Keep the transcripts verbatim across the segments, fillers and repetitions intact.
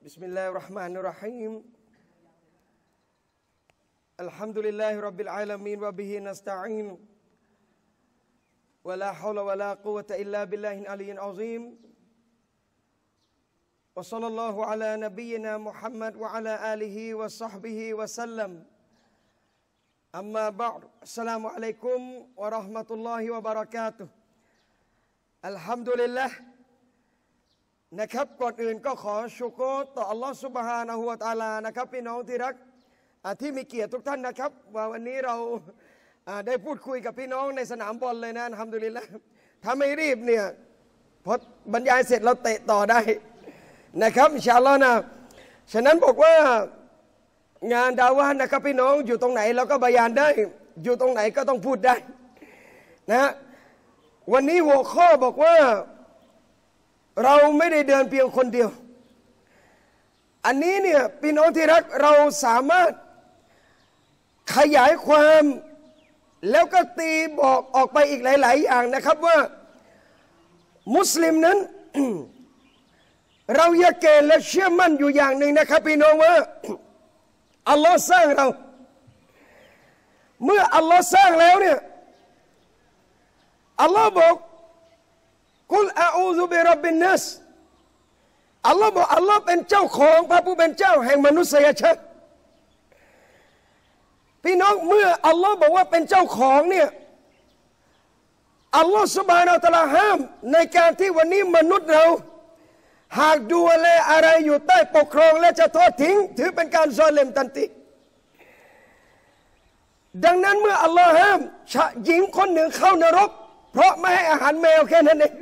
بسم الله الرحمن الرحيم الحمد لله رب العالمين وبه نستعين ولا حول ولا قوة إلا بالله العلي العظيم وصلى الله على نبينا محمد وعلى آله وصحبه وسلم أما بعد السلام عليكم ورحمة الله وبركاته الحمد للهนะครับก่อนอื่นก็ขอชุกรต่ออัลลอฮฺซุบฮานะฮูวะตะอาลานะครับพี่น้องที่รักที่มีเกียรติทุกท่านนะครับว่าวันนี้เราได้พูดคุยกับพี่น้องในสนามบอลเลยนะอัลฮัมดุลิลละห์ถ้าไม่รีบเนี่ยพอบรรยายเสร็จเราเตะต่อได้นะครับอินชาอัลลอฮ์นะฉะนั้นบอกว่างานดาวะห์นะครับพี่น้องอยู่ตรงไหนเราก็บรรยายได้อยู่ตรงไหนก็ต้องพูดได้นะวันนี้หัวข้อบอกว่าเราไม่ได้เดินเพียงคนเดียวอันนี้เนี่ยพี่น้องที่รักเราสามารถขยายความแล้วก็ตีบอกออกไปอีกหลายๆอย่างนะครับว่ามุสลิมนั้น เราอยากเกณฑ์และเชื่อมั่นอยู่อย่างหนึ่งนะครับพี่น้องว่า อัลลอฮ์สร้างเราเมื่ออัลลอฮ์สร้างแล้วเนี่ยอัลลอฮ์บอกกุลอาอูซุบิร็อบบินนัสอัลลอฮ์บอกอัลลอฮ์เป็นเจ้าของพระผู้เป็นเจ้าแห่งมนุษยชาติพี่น้องเมื่ออัลลอฮ์บอกว่าเป็นเจ้าของเนี่ยอัลลอฮ์ซุบฮานะฮูวะตะอาลาห้ามในการที่วันนี้มนุษย์เราหากดูแลอะไรอยู่ใต้ปกครองและจะทอดทิ้งถือเป็นการซอเลมทันทีดังนั้นเมื่ออัลลอฮ์ห้ามหญิงคนหนึ่งเข้านรกเพราะไม่ให้อาหารแมวแค่นั้นเอง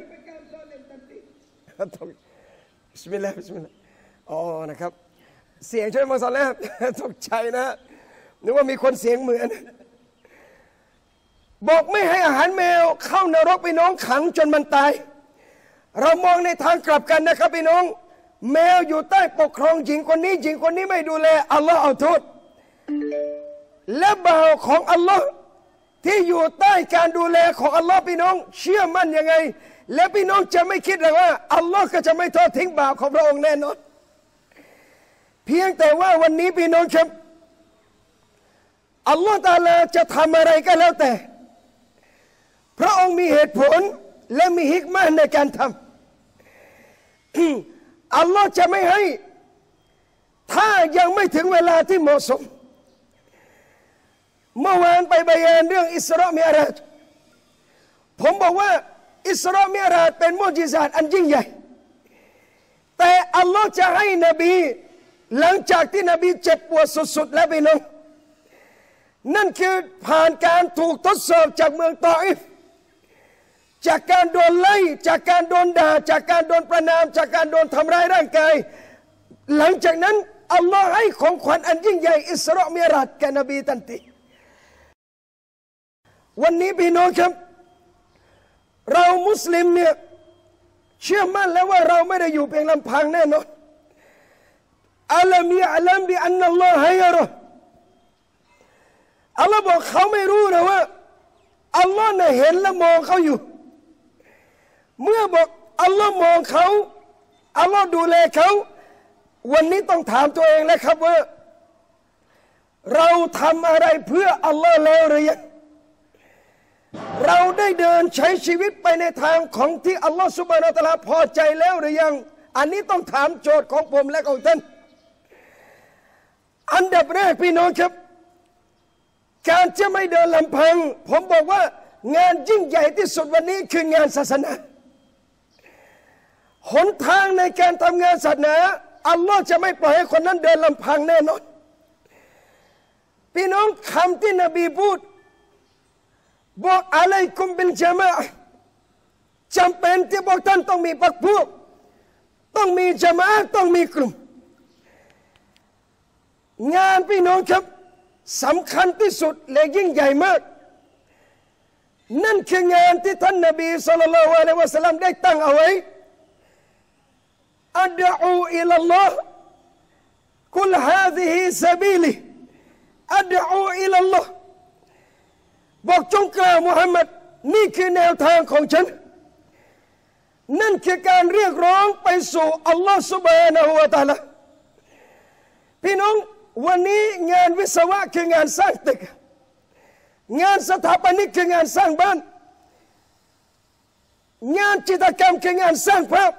บิสมิลลาห์บิสมิลลาห์อ๋อนะครับเสียงช่วยมาสอนแล้วตกใจนะนึกว่ามีคนเสียงเหมือนบอกไม่ให้อาหารแมวเข้านรกพี่น้องขังจนมันตายเรามองในทางกลับกันนะครับพี่น้องแมวอยู่ใต้ปกครองหญิงคนนี้หญิงคนนี้ไม่ดูแลอัลลอฮ์เอาโทษและบ่าวของอัลลอฮ์ที่อยู่ใต้การดูแลของอัลลอฮ์พี่น้องเชื่อมั่นยังไงและพี่น้องจะไม่คิดเลยว่าอัลลอฮ์ก็จะไม่ทอดทิ้งบ่าวของพระองค์แน่นอนเพียงแต่ว่าวันนี้พี่น้องครับอัลลอฮ์ตะอาลาจะทำอะไรก็แล้วแต่พระองค์มีเหตุผลและมีฮิกมะห์ในการทำอัลลอฮ์จะไม่ให้ถ้ายังไม่ถึงเวลาที่เหมาะสมเมื่อวานไปบรรยายเรื่องอิสรามิอาราจผมบอกว่าอิสรามิอาราจเป็นมุอ์ญิซาตอันยิ่งใหญ่แต่อัลลอฮ์จะให้นบีหลังจากที่นบีเจ็บปวดสุดๆแล้วพี่น้องนั่นคือผ่านการถูกทดสอบจากเมืองตออิฟจากการโดนไล่จากการโดนด่าจากการโดนประณามจากการโดนทำร้ายร่างกายหลังจากนั้นอัลลอฮ์ให้ของขวัญอันยิ่งใหญ่อิสรามิอาราจแก่นบีทันทีวันนี้พี่น้องครับเรามุสลิมเนี่ยเชื่อมั่นแล้วว่าเราไม่ได้อยู่เพียงลำพังแน่นอนอัลลอฮ์มีอัลลัมบิอันนัลลอฮะยะรออัลลอฮ์บอกเขาไม่รู้นะว่าอัลลอฮ์น่ะเห็นและมองเขาอยู่เมื่อบอกอัลลอฮ์มองเขาอัลลอฮ์ดูแลเขาวันนี้ต้องถามตัวเองแล้วครับว่าเราทำอะไรเพื่ออัลลอฮ์แล้วหรือยังเราได้เดินใช้ชีวิตไปในทางของที่อัลลอฮฺซุบฮานะฮูวะตะอาลาพอใจแล้วหรือยังอันนี้ต้องถามโจทย์ของผมและของท่านอันดับแรกพี่น้องครับการจะไม่เดินลำพังผมบอกว่างานยิ่งใหญ่ที่สุดวันนี้คืองานศาสนาหนทางในการทำงานศาสนาอัลลอฮ์จะไม่ปล่อยให้คนนั้นเดินลำพังแน่นอนพี่น้องคำที่นบีพูดบอกอะไรกุมเป็นจามะจำเป็นที่บอกท่านต้องมีพรรคพวกต้องมีจามะต้องมีกลุ่มงานพี่น้องครับสำคัญที่สุดและยิ่งใหญ่มากนั่นคืองานที่ท่านนบีศ็อลลัลลอฮุอะลัยฮิวะซัลลัมได้ตั้งเอาไว้อัดอูอิลัลลอฮ์กุลฮาซิฮิซะบีลิอัดอูอิลัลลอฮ์บอกจงกล่าวมุฮัมมัดนี่คือแนวทางของฉันนั่นคือการเรียกร้องไปสู่อัลลอฮฺซุบฮานะฮูวะตะอาลาพี่น้องวันนี้งานวิศวะคืองานสร้างตึกงานสถาปนิกคืองานสร้างบ้านงานจิตรกรรมคืองานสร้างภาพ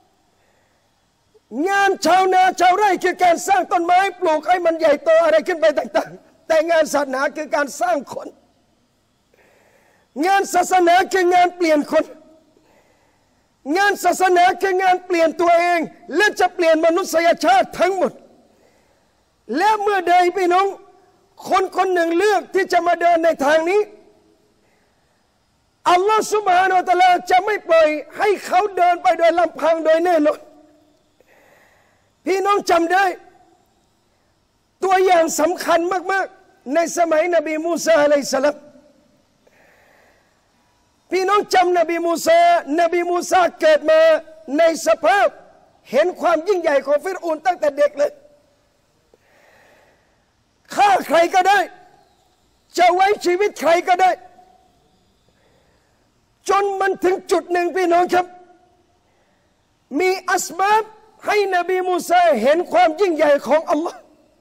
งานชาวนาชาวไร่คือการสร้างต้นไม้ปลูกให้มันใหญ่โตอะไรขึ้นไปต่างๆแต่งานศาสนาคือการสร้างคนงานศาสนาคืองานเปลี่ยนคนงานศาสนาคืองานเปลี่ยนตัวเองและจะเปลี่ยนมนุษยชาติทั้งหมดและเมื่อใดพี่น้องคนคนหนึ่งเลือกที่จะมาเดินในทางนี้อัลลอฮฺซุบฮานะฮูวะตะอาลาจะไม่ปล่อยให้เขาเดินไปโดยลำพังโดยแน่นอนพี่น้องจำได้ตัวอย่างสำคัญมากๆในสมัยนบีมูซาอะลัยฮิสสลามพี่น้องจำนบีมูซานบีมูซาเกิดมาในสภาพเห็นความยิ่งใหญ่ของฟิรเอาน์ตั้งแต่เด็กเลยฆ่าใครก็ได้จะไว้ชีวิตใครก็ได้จนมันถึงจุดหนึ่งพี่น้องครับมีอัสบับให้นบีมูซาเห็นความยิ่งใหญ่ของอัลลอฮ์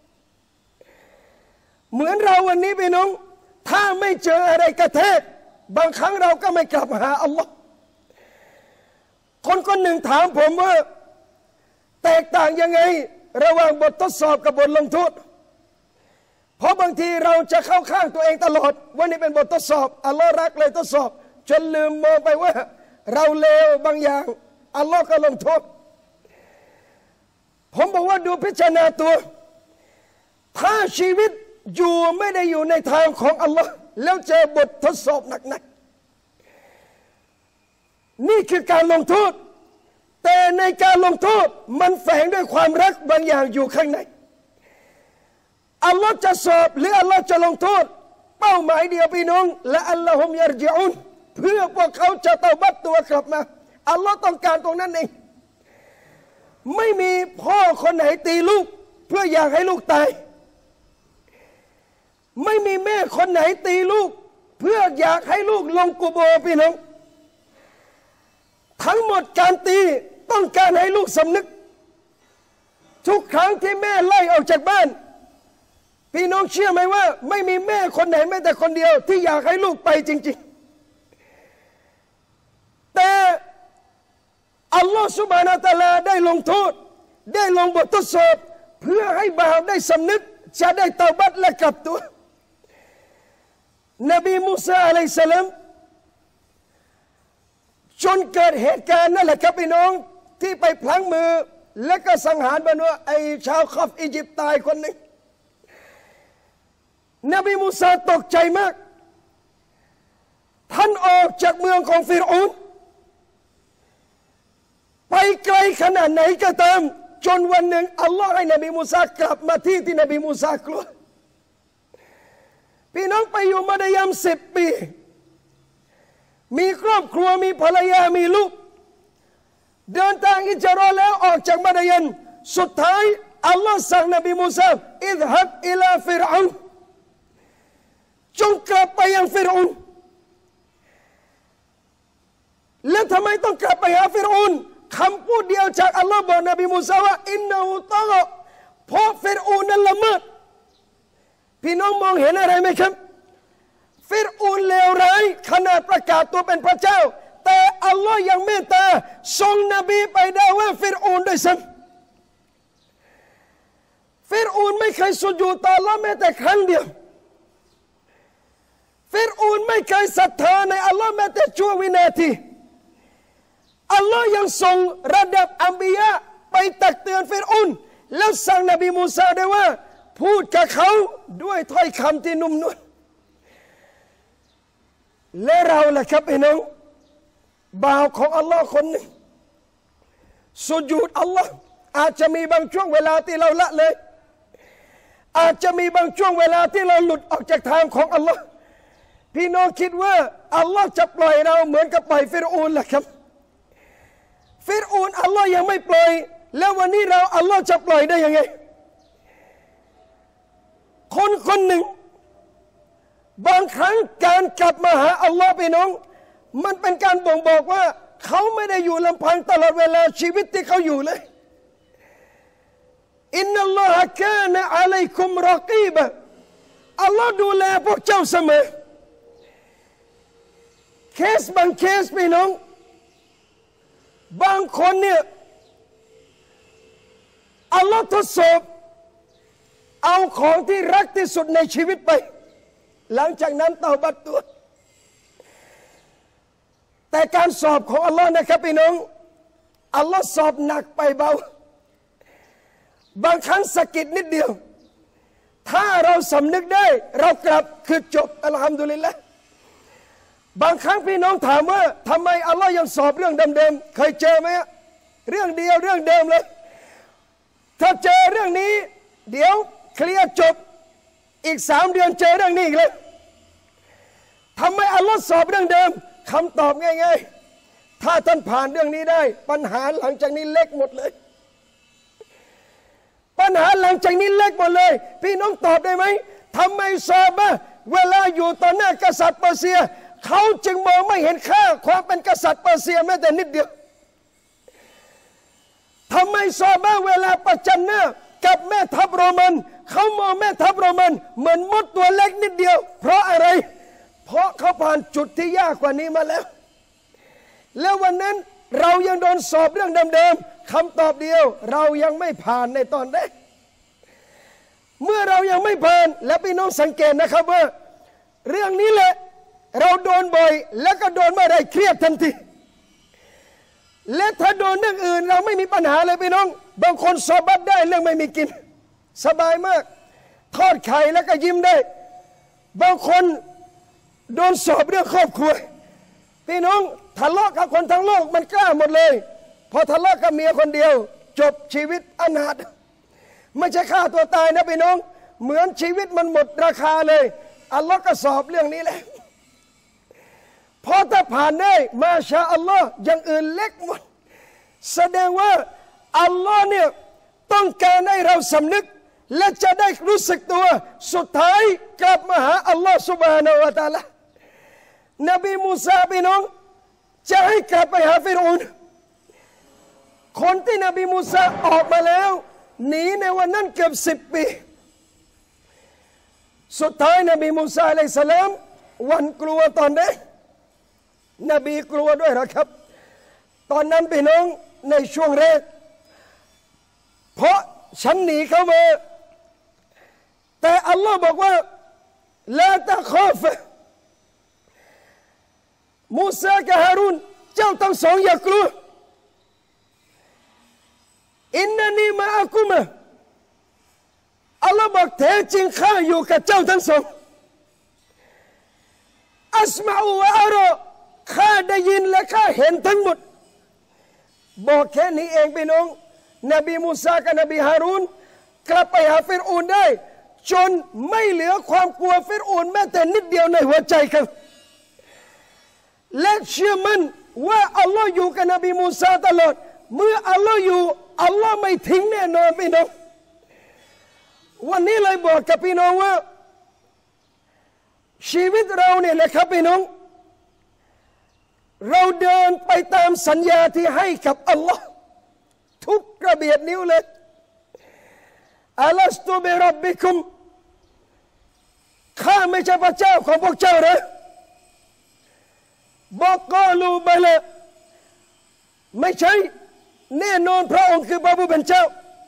เหมือนเราวันนี้พี่น้องถ้าไม่เจออะไรกระแทกบางครั้งเราก็ไม่กลับหาอัลลอฮ์คนคนหนึ่งถามผมว่าแตกต่างยังไงระหว่างบททดสอบกับบทลงโทษเพราะบางทีเราจะเข้าข้างตัวเองตลอดว่านี่เป็นบททดสอบอัลลอฮ์รักเลยทดสอบจนลืมมองไปว่าเราเลวบางอย่างอัลลอฮ์ก็ลงโทษผมบอกว่าดูพิจารณาตัวถ้าชีวิตอยู่ไม่ได้อยู่ในทางของอัลลอฮ์แล้วเจอบททดสอบหนักๆนี่คือการลงโทษแต่ในการลงโทษมันแฝงด้วยความรักบางอย่างอยู่ข้างในอัลลอฮ์จะสอบหรืออัลลอฮ์จะลงโทษเป้าหมายเดียวพี่น้องและอัลลอฮุมยัรญิอุนเพื่อพวกเขาจะเตาบัตตัวกลับมาอัลลอฮ์ต้องการตรงนั้นเองไม่มีพ่อคนไหนตีลูกเพื่ออยากให้ลูกตายไม่มีแม่คนไหนตีลูกเพื่ออยากให้ลูกลงกุโบร์พี่น้องทั้งหมดการตีต้องการให้ลูกสำนึกทุกครั้งที่แม่ไล่ออกจากบ้านพี่น้องเชื่อไหมว่าไม่มีแม่คนไหนแม้แต่คนเดียวที่อยากให้ลูกไปจริงๆแต่อัลลอฮฺซุบฮานะฮูวะตะอาลาได้ลงโทษได้ลงบททดสอบเพื่อให้บ่าวได้สำนึกจะได้เตาบัตและกลับตัวนบีมูซาอะลัยฮิสสลามจนเกิดเหตุการณ์นั่นแหละครับพี่น้องที่ไปพลั้งมือและก็สังหารบรรดาไอชาวคอฟอียิปต์ตายคนหนึ่งนบีมูซาตกใจมากท่านออกจากเมืองของฟิรเอาน์ไปไกลขนาดไหนก็ตามจนวันหนึ่งอัลลอฮ์ให้นบีมูซากลับมาที่ที่นบีมูซากลัวพี่น้องไปอยู่มัดยันสิบปีมีครอบครัวมีภรรยามีลูกเดินทางอิจรอแล้วออกจากมัดยันสุดท้ายอัลลอฮ์สั่งนบีมูซาอิดฮับอิลาฟิรเอาน์จงกลับไปยังฟิรเอาน์แล้วทำไมต้องกลับไปหาฟิรเอาน์คำพูดเดียวจากอัลลอฮ์บอกนบีมูซาว่าอินนาฮูตะกะเพราะฟิรเอาน์นั้นละเมิดพี่น้องมองเห็นอะไรไหมครับฟิรเอาน์เลวร้ายขนาดประกาศตัวเป็นพระเจ้าแต่อัลลอฮ์ยังเมตตาส่งนบีไปด่าว่าฟิรเอาน์ด้วยซ้ำฟิรเอาน์ไม่เคยสุญูดต่ออัลลอฮ์แม้แต่ครั้งเดียวฟิรเอาน์ไม่เคยศรัทธาในอัลลอฮ์แม้แต่ชั่ววินาทีอัลลอฮ์ยังส่งระดับอัมบิยะไปตักเตือนฟิรเอาน์แล้วสั่งนบีมูซาด้วยว่าพูดกับเขาด้วยถ้อยคำที่นุ่มนวลและเราล่ะครับพี่น้องบ่าวของอัลลอฮ์คนหนึ่งสุญูดอัลลอฮ์อาจจะมีบางช่วงเวลาที่เราละเลยอาจจะมีบางช่วงเวลาที่เราหลุดออกจากทางของอัลลอฮ์พี่น้องคิดว่าอัลลอฮ์จะปล่อยเราเหมือนกับปล่อยฟิรเอาน์ล่ะครับฟิรเอาน์อัลลอฮ์ยังไม่ปล่อยแล้ววันนี้เราอัลลอฮ์จะปล่อยได้ยังไงคนคนหนึ่งบางครั้งการกลับมาหาอัลลอฮ์พี่น้องมันเป็นการบ่งบอกว่าเขาไม่ได้อยู่ลำพังตลอดเวลาชีวิตที่เขาอยู่เลยอินนัลลอฮะกานะอะลัยกุมรอกีบะอัลลอฮ์ดูแลพวกเจ้าเสมอเคสบางเคสพี่น้องบางคนเนี่ยอัลลอฮ์ทดสอบเอาของที่รักที่สุดในชีวิตไปหลังจากนั้นเตาบัตตัวแต่การสอบของอัลลอฮ์นะครับพี่น้องอัลลอฮ์สอบหนักไปเบาบางครั้งสะกิดนิดเดียวถ้าเราสำนึกได้เรากลับคือจบอัลฮัมดุลิลละห์บางครั้งพี่น้องถามว่าทำไมอัลลอฮ์ยังสอบเรื่องเดิมๆเคยเจอไหมเรื่องเดียวเรื่องเดิมเลยถ้าเจอเรื่องนี้เดี๋ยวเคลียร์จบอีกสามเดือนเจอเรื่องนี้อีกเลยทำไมอัลลอฮ์สอบเรื่องเดิมคำตอบง่ายๆถ้าท่านผ่านเรื่องนี้ได้ปัญหาหลังจากนี้เล็กหมดเลยปัญหาหลังจากนี้เล็กหมดเลยพี่น้องตอบได้ไหมทำไมซอฮาบะห์เวลาอยู่ต่อหน้ากษัตริย์เปอร์เซียเขาจึงมองไม่เห็นค่าความเป็นกษัตริย์เปอร์เซียแม้แต่นิดเดียวทำไมซอฮาบะห์เวลาประจันหน้ากับแม่ทัพโรมันเขามองแม่ทัพโรมันเหมือนมดตัวเล็กนิดเดียวเพราะอะไรเพราะเขาผ่านจุดที่ยากกว่านี้มาแล้วแล้ววันนั้นเรายังโดนสอบเรื่องเดิมๆคำตอบเดียวเรายังไม่ผ่านในตอนแรกเมื่อเรายังไม่ผ่านและพี่น้องสังเกตนะครับว่าเรื่องนี้แหละเราโดนบ่อยแล้วก็โดนเมื่อไรเครียดทันทีและถ้าโดนเรื่องอื่นเราไม่มีปัญหาเลยพี่น้องบางคนสอบบัตได้เรื่องไม่มีกินสบายมากทอดไข่แล้วก็ยิ้มได้บางคนโดนสอบเรื่องครอบครัวพี่น้องทะเลาะกับคนทั้งโลกมันกล้าหมดเลยพอทะเลาะกับเมียคนเดียวจบชีวิตอนาถไม่ใช่ฆ่าตัวตายนะพี่น้องเหมือนชีวิตมันหมดราคาเลยอัลลอฮ์ก็สอบเรื่องนี้แหละพอถ้าผ่านได้มาชาอัลลอฮ์อย่างอื่นเล็กหมดแสดงว่าอัลลอฮ์เนี่ยต้องการให้เราสำนึกและจะได้รู้สึกตัวสุดท้ายกลับมาหาอัลลอฮ์ซุบฮานะฮูวะตะอาลานบีมูซาพี่น้องจะให้กลับไปหาฟิรเอาน์คนที่นบีมูซาออกมาแล้วหนีในวันนั้นเกือบสิบปีสุดท้ายนบีมูซาอะลัยฮิสสลามวันกลัวตอนนี้นบีกลัวด้วยนะครับตอนนั้นพี่น้องในช่วงแรกเพราะฉันหนีเข้ามาแต่อัลลอฮ์บอกว่าลาตะคอฟมูซากับฮารูนเจ้าทั้งสองอย่ากลัวอินนันีมาอากุมะอัลลอฮ์บอกแท้จริงข้าอยู่กับเจ้าทั้งสองอัสมาอูวะอารอข้าได้ยินและข้าเห็นทั้งหมดบอกแค่นี้เองพี่น้องนบีมูซากับนบีฮารูนกลับไปหาฟิรเอาน์ได้จนไม่เหลือความกลัวฟิรเอาน์แม้แต่นิดเดียวในหัวใจครับและเชื่อมั่นว่าอัลลอฮ์อยู่กับนบีมูซาตลอดเมื่ออัลลอฮ์อยู่อัลลอฮ์ไม่ทิ้งแน่นอนพี่น้องวันนี้เลยบอกกับพี่น้องว่าชีวิตเราเนี่ยนะครับพี่น้องเราเดินไปตามสัญญาที่ให้กับอัลลอฮ์ทุกกระเบียดนิ้วเลยอัลลอฮ์สตูบิรับบิคุมข้าไม่ใช่พระเจ้าของพวกเจ้าหรือบอกกอลูบะละไม่ใช่แน่นอนพระองค์คือพระผู้เป็นเจ้า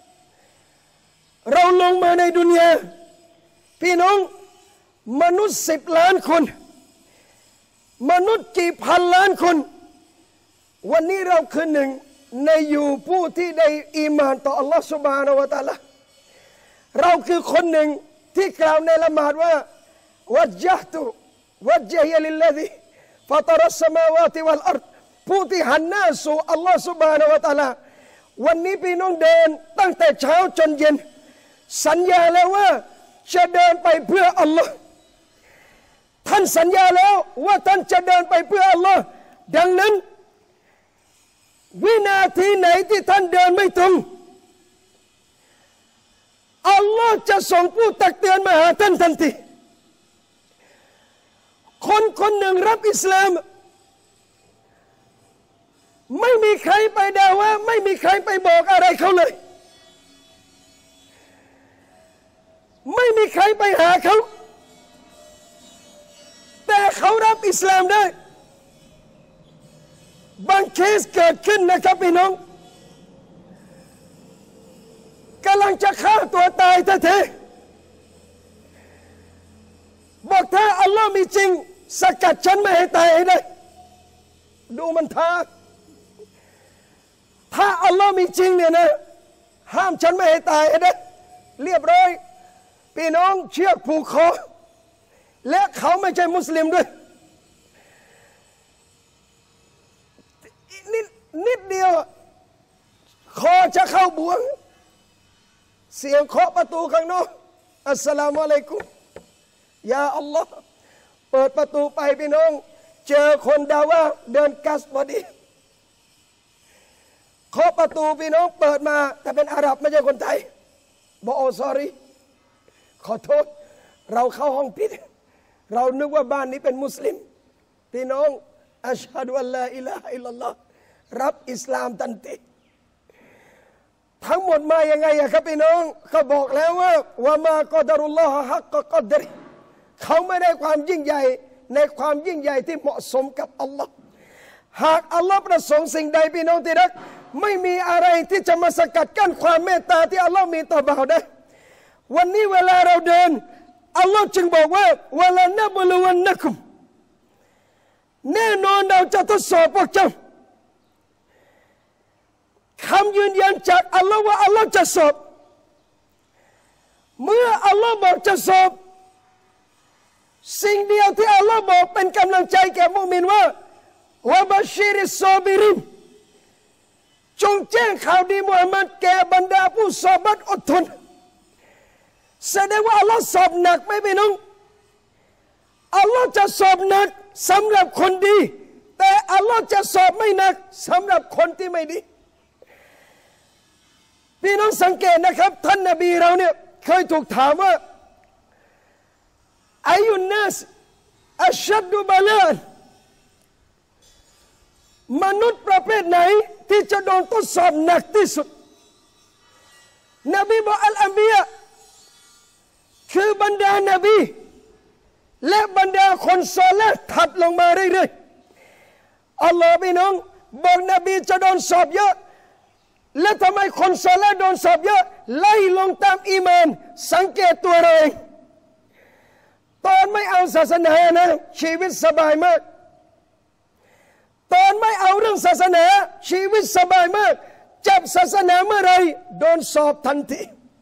เราลงมาในดุนยาพี่น้องมนุษย์สิบล้านคนมนุษย์กี่พันล้านคนวันนี้เราคือหนึ่งในอยู่ผู้ที่ได้อีหม่านต่ออัลลอฮฺซุบฮานะฮูวะตะอาลาเราคือคนหนึ่งที่กล่าวในละหมาดว่าวัจญะตุวัจฮิยะลิลลซีฟะตะรัสสมาวาติวัลอัรฎผู้ที่หันหน้าสู่อัลลอฮฺซุบฮานะฮูวะตะอาลาวันนี้พี่น้องเดินตั้งแต่เช้าจนเย็นสัญญาแล้วว่าจะเดินไปเพื่ออัลลอฮ์ท่านสัญญาแล้วว่าท่านจะเดินไปเพื่ออัลลอฮ์ดังนั้นวินาทีไหนที่ท่านเดินไม่ตรงอัลลอฮ์จะส่งผู้ตักเตือนมาหาท่านทันทีคนคนหนึ่งรับอิสลามไม่มีใครไปด่าว่าไม่มีใครไปบอกอะไรเขาเลยอิสลามได้บางเคสเกิดขึ้นนะครับพี่น้องกำลังจะฆ่าตัวตายแท้ๆบอกถ้าอัลลอฮ์มีจริงสกัดฉันไม่ให้ตายให้ได้ดูมันท้าถ้าอัลลอฮ์มีจริงเนี่ยนะห้ามฉันไม่ให้ตายให้ได้เรียบร้อยพี่น้องเชือกผูกคอและเขาไม่ใช่มุสลิมด้วยนิดนิดเดียวคอจะเข้าบ่วงเสียงเคาะประตูข้างนอกอัสสลามุอะลัยกุมยาอัลลอฮ์เปิดประตูไปพี่น้องเจอคนดาว่าเดินกัสพอดีเคาะประตูพี่น้องเปิดมาแต่เป็นอาหรับไม่ใช่คนไทยบอกโอ้ sorry ขอโทษเราเข้าห้องผิดเรานึกว่าบ้านนี้เป็นมุสลิมพี่น้องอัชฮะดุอัลลอฮ์อิลาฮะอิลลัลลอฮ์รับอิสลามทันทีทั้งหมดมายังไงอะครับพี่น้องเขาบอกแล้วว่าวะมากอดารุลลอฮะฮักกะกอดริเขาไม่ได้ความยิ่งใหญ่ในความยิ่งใหญ่ที่เหมาะสมกับอัลลอฮ์หากอัลลอฮ์ประสงค์สิ่งใดพี่น้องที่รักไม่มีอะไรที่จะมาสกัดกั้นความเมตตาที่อัลลอฮ์มีต่อบ่าวได้วันนี้เวลาเราเดินอัลลอฮ์จึงบอกว่าวะลานะบุลวันนะกุมแน่นอนเราจะทดสอบพวกเจ้าคำยืนยันจากอัลลอฮ์ว่าอัลลอฮ์จะสอบเมื่ออัลลอฮ์บอกจะสอบสิ่งเดียวที่อัลลอฮ์บอกเป็นกำลังใจแก่มุมินว่าวะบัชชิริสซอบิรินจงแจ้งข่าวดีมุฮัมมัดแก่บรรดาผู้สอบัดอดทนแสดงว่าอัลลอฮ์สอบหนักไหมพี่น้องอัลลอฮ์จะสอบหนักสำหรับคนดีแต่อัลลอฮ์จะสอบไม่หนักสำหรับคนที่ไม่ดีพี่น้องสังเกตนะครับท่านนบีเราเนี่ยเคยถูกถามว่าอายุนนัสอัชชัดดุบาลานมนุษย์ประเภทไหนที่จะโดนทดสอบหนักที่สุดนบีบอกอัลอัมบียะคือบรรดานบีและบรรดาคนซอลิห์ถัดลงมาเรื่อยๆอัลลอฮ์พี่น้องบอกนบีจะโดนสอบเยอะและทำไมคนซอลิห์โดนสอบเยอะไล่ลงตามอีมานสังเกตตัวเราเองตอนไม่เอาศาสนานะชีวิตสบายมากตอนไม่เอาเรื่องศาสนาชีวิตสบายมากจับศาสนาเมื่อไรโดนสอบทันที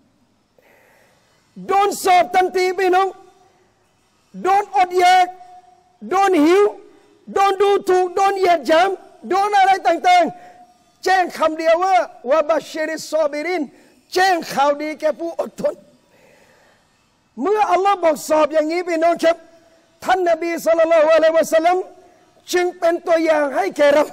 โดนสอบทันทีพี่น้องโดนอดอยากโดนหิวโดนดูถูกโดนเหยียดหยามโดนอะไรต่างๆแจ้งคำเดียวว่าวะบัชชิริสซอบิรินแจ้งข่าวดีแก่ผู้อดทนเมื่ออัลลอฮ์บอกสอบอย่างนี้พี่น้องครับท่านนบีศ็อลลัลลอฮุอะลัยฮิวะซัลลัมจึงเป็นตัวอย่างให้แก่เรา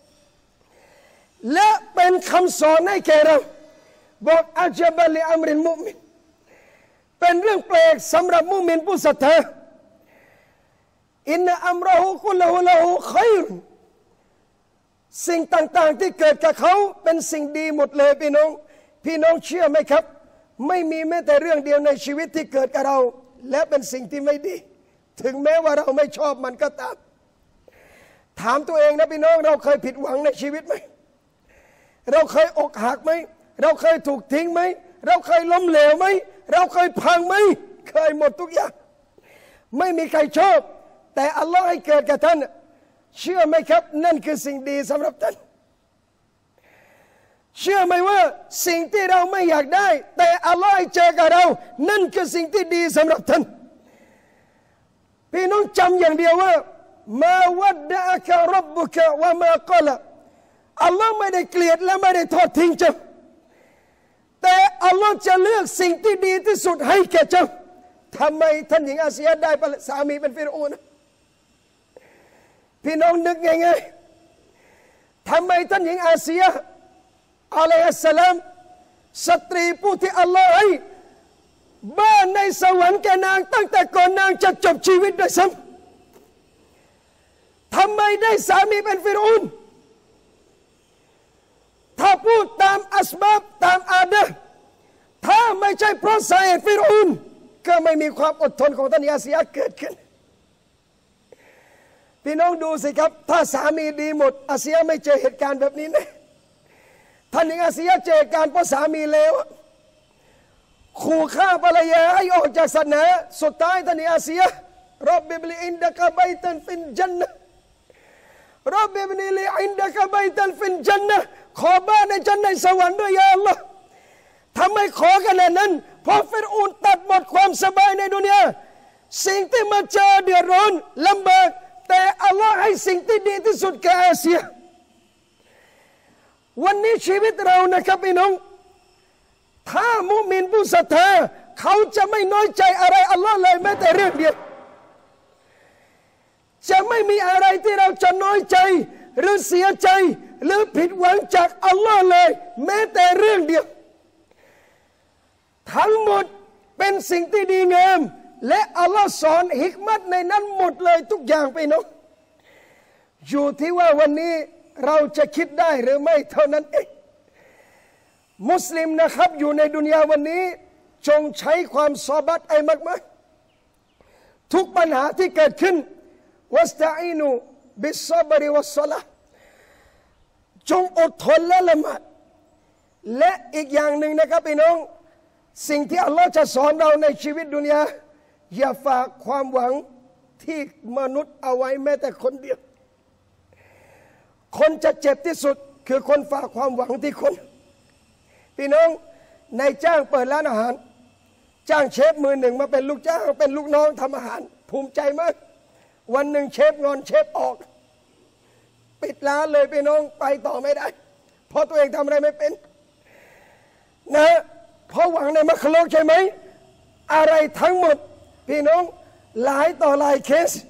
และเป็นคำสอนให้แก่เราบอกอัจบะลิอัมริลมุมินเป็นเรื่องแปลกสำหรับมุมินผู้ศรัทธาอินนะอัมรอฮุกุลละฮุละฮุค็อยรสิ่งต่างๆที่เกิดกับเขาเป็นสิ่งดีหมดเลยพี่น้องพี่น้องเชื่อไหมครับไม่มีแม้แต่เรื่องเดียวในชีวิตที่เกิดกับเราและเป็นสิ่งที่ไม่ดีถึงแม้ว่าเราไม่ชอบมันก็ตามถามตัวเองนะพี่น้องเราเคยผิดหวังในชีวิตไหมเราเคยอกหักไหมเราเคยถูกทิ้งไหมเราเคยล้มเหลวไหมเราเคยพังไหมเคยหมดทุกอย่างไม่มีใครชอบแต่อัลลอฮ์ให้เกิดกับท่านเชื่อไหมครับนั่นคือสิ่งดีสำหรับท่านเชื่อไหมว่าสิ่งที่เราไม่อยากได้แต่อัลลอฮ์ให้เจอกับเรานั่นคือสิ่งที่ดีสำหรับท่านพี่น้องจำอย่างเดียวว่ามาวัดดะกะรับบุกะวะมากอละอัลลอฮ์ไม่ได้เกลียดและไม่ได้ทอดทิ้งเจ้าแต่อัลลอฮ์จะเลือกสิ่งที่ดีที่สุดให้แก่เจ้าทำไมท่านหญิงอาเซียได้สามีเป็นฟิรอูนพี่น้องนึกง่ายๆทำไมท่านหญิงอาเซียอะลัยฮิสสลามสตรีผู้ที่อัลลอฮ์ให้บ้านในสวรรค์แก่นางตั้งแต่ก่อนนางจะจบชีวิตด้วยซ้ำทำไมได้สามีเป็นฟิรอูนถ้าพูดตามอัสบับตามอาดะห์ถ้าไม่ใช่เพราะสาเหตุฟิรอูนก็ไม่มีความอดทนของท่านยาซียะเกิดขึ้นพี่น้องดูสิครับถ้าสามีดีหมดอาเซียไม่เจอเหตุการณ์แบบนี้นะท่านหญิงอาเซียเจอเหตุการณ์เพราะสามีเลวขู่ฆ่าภรรยาให้ออกจากศาสนาสุดท้ายท่านหญิงอาเซียรอบบิบลีอินดะกะบัยตันฟินจันนะรอบบิบลีอินดะกะบัยตันฟินจันนะขอบ้านในจันทร์ในสวรรค์ด้วยยาอัลลอฮ์ทำไมขอขนาดนั้นเพราะฟิรอูนตัดหมดความสบายในดุนยาสิ่งที่มาเจอเดือดร้อนลำบากแต่อัลลอฮ์ให้สิ่งที่ดีที่สุดแก่อาเซียวันนี้ชีวิตเรานะครับพี่น้องถ้ามุมินผู้ศรัทธาเขาจะไม่น้อยใจอะไรอัลลอฮ์เลยแม้แต่เรื่องเดียวจะไม่มีอะไรที่เราจะน้อยใจหรือเสียใจหรือผิดหวังจากอัลลอฮ์เลยแม้แต่เรื่องเดียวทั้งหมดเป็นสิ่งที่ดีงามและอัลลอฮ์สอนฮิกมัตในนั้นหมดเลยทุกอย่างไปน้องอยู่ที่ว่าวันนี้เราจะคิดได้หรือไม่เท่านั้นเองมุสลิมนะครับอยู่ในดุนยาวันนี้จงใช้ความซอบัตไอ้มากๆทุกปัญหาที่เกิดขึ้นวัสตะอีนูบิสซอบริวัสซอลาจงอดทนและละหมาดและอีกอย่างหนึ่งนะครับพี่น้องสิ่งที่อัลลอฮ์จะสอนเราในชีวิตดุนยาอย่าฝากความหวังที่มนุษย์เอาไว้แม้แต่คนเดียวคนจะเจ็บที่สุดคือคนฝากความหวังที่คนพี่น้องนายจ้างเปิดร้านอาหารจ้างเชฟมือหนึ่งมาเป็นลูกจ้างเป็นลูกน้องทำอาหารภูมิใจมากวันหนึ่งเชฟงอนเชฟออกปิดร้านเลยพี่น้องไปต่อไม่ได้เพราะตัวเองทำอะไรไม่เป็นนะเพราะหวังในมัคลุกใช่ไหมอะไรทั้งหมดพี่น้องหลายต่อหลายเคส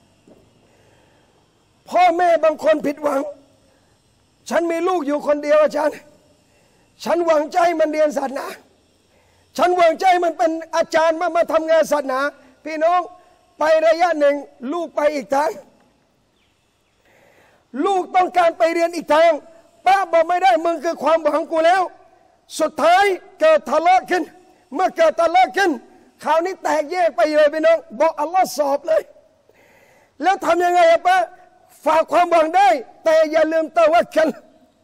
พ่อแม่บางคนผิดหวังฉันมีลูกอยู่คนเดียวอาจารย์ฉันหวังใจมันเรียนศาสนาฉันหวังใจมันเป็นอาจารย์มามาทำงานศาสนาพี่น้องไประยะหนึ่งลูกไปอีกทางลูกต้องการไปเรียนอีกทางป้าบอกไม่ได้มึงคือความหวังกูแล้วสุดท้ายเกิดทะเลาะขึ้นเมื่อเกิดทะเลาะขึ้นคราวนี้แตกแยกไปเลยพี่น้องบอกอัลลอฮ์สอบเลยแล้วทำยังไงอะป้าฝากความหวังได้แต่อย่าลืมตะวักกัล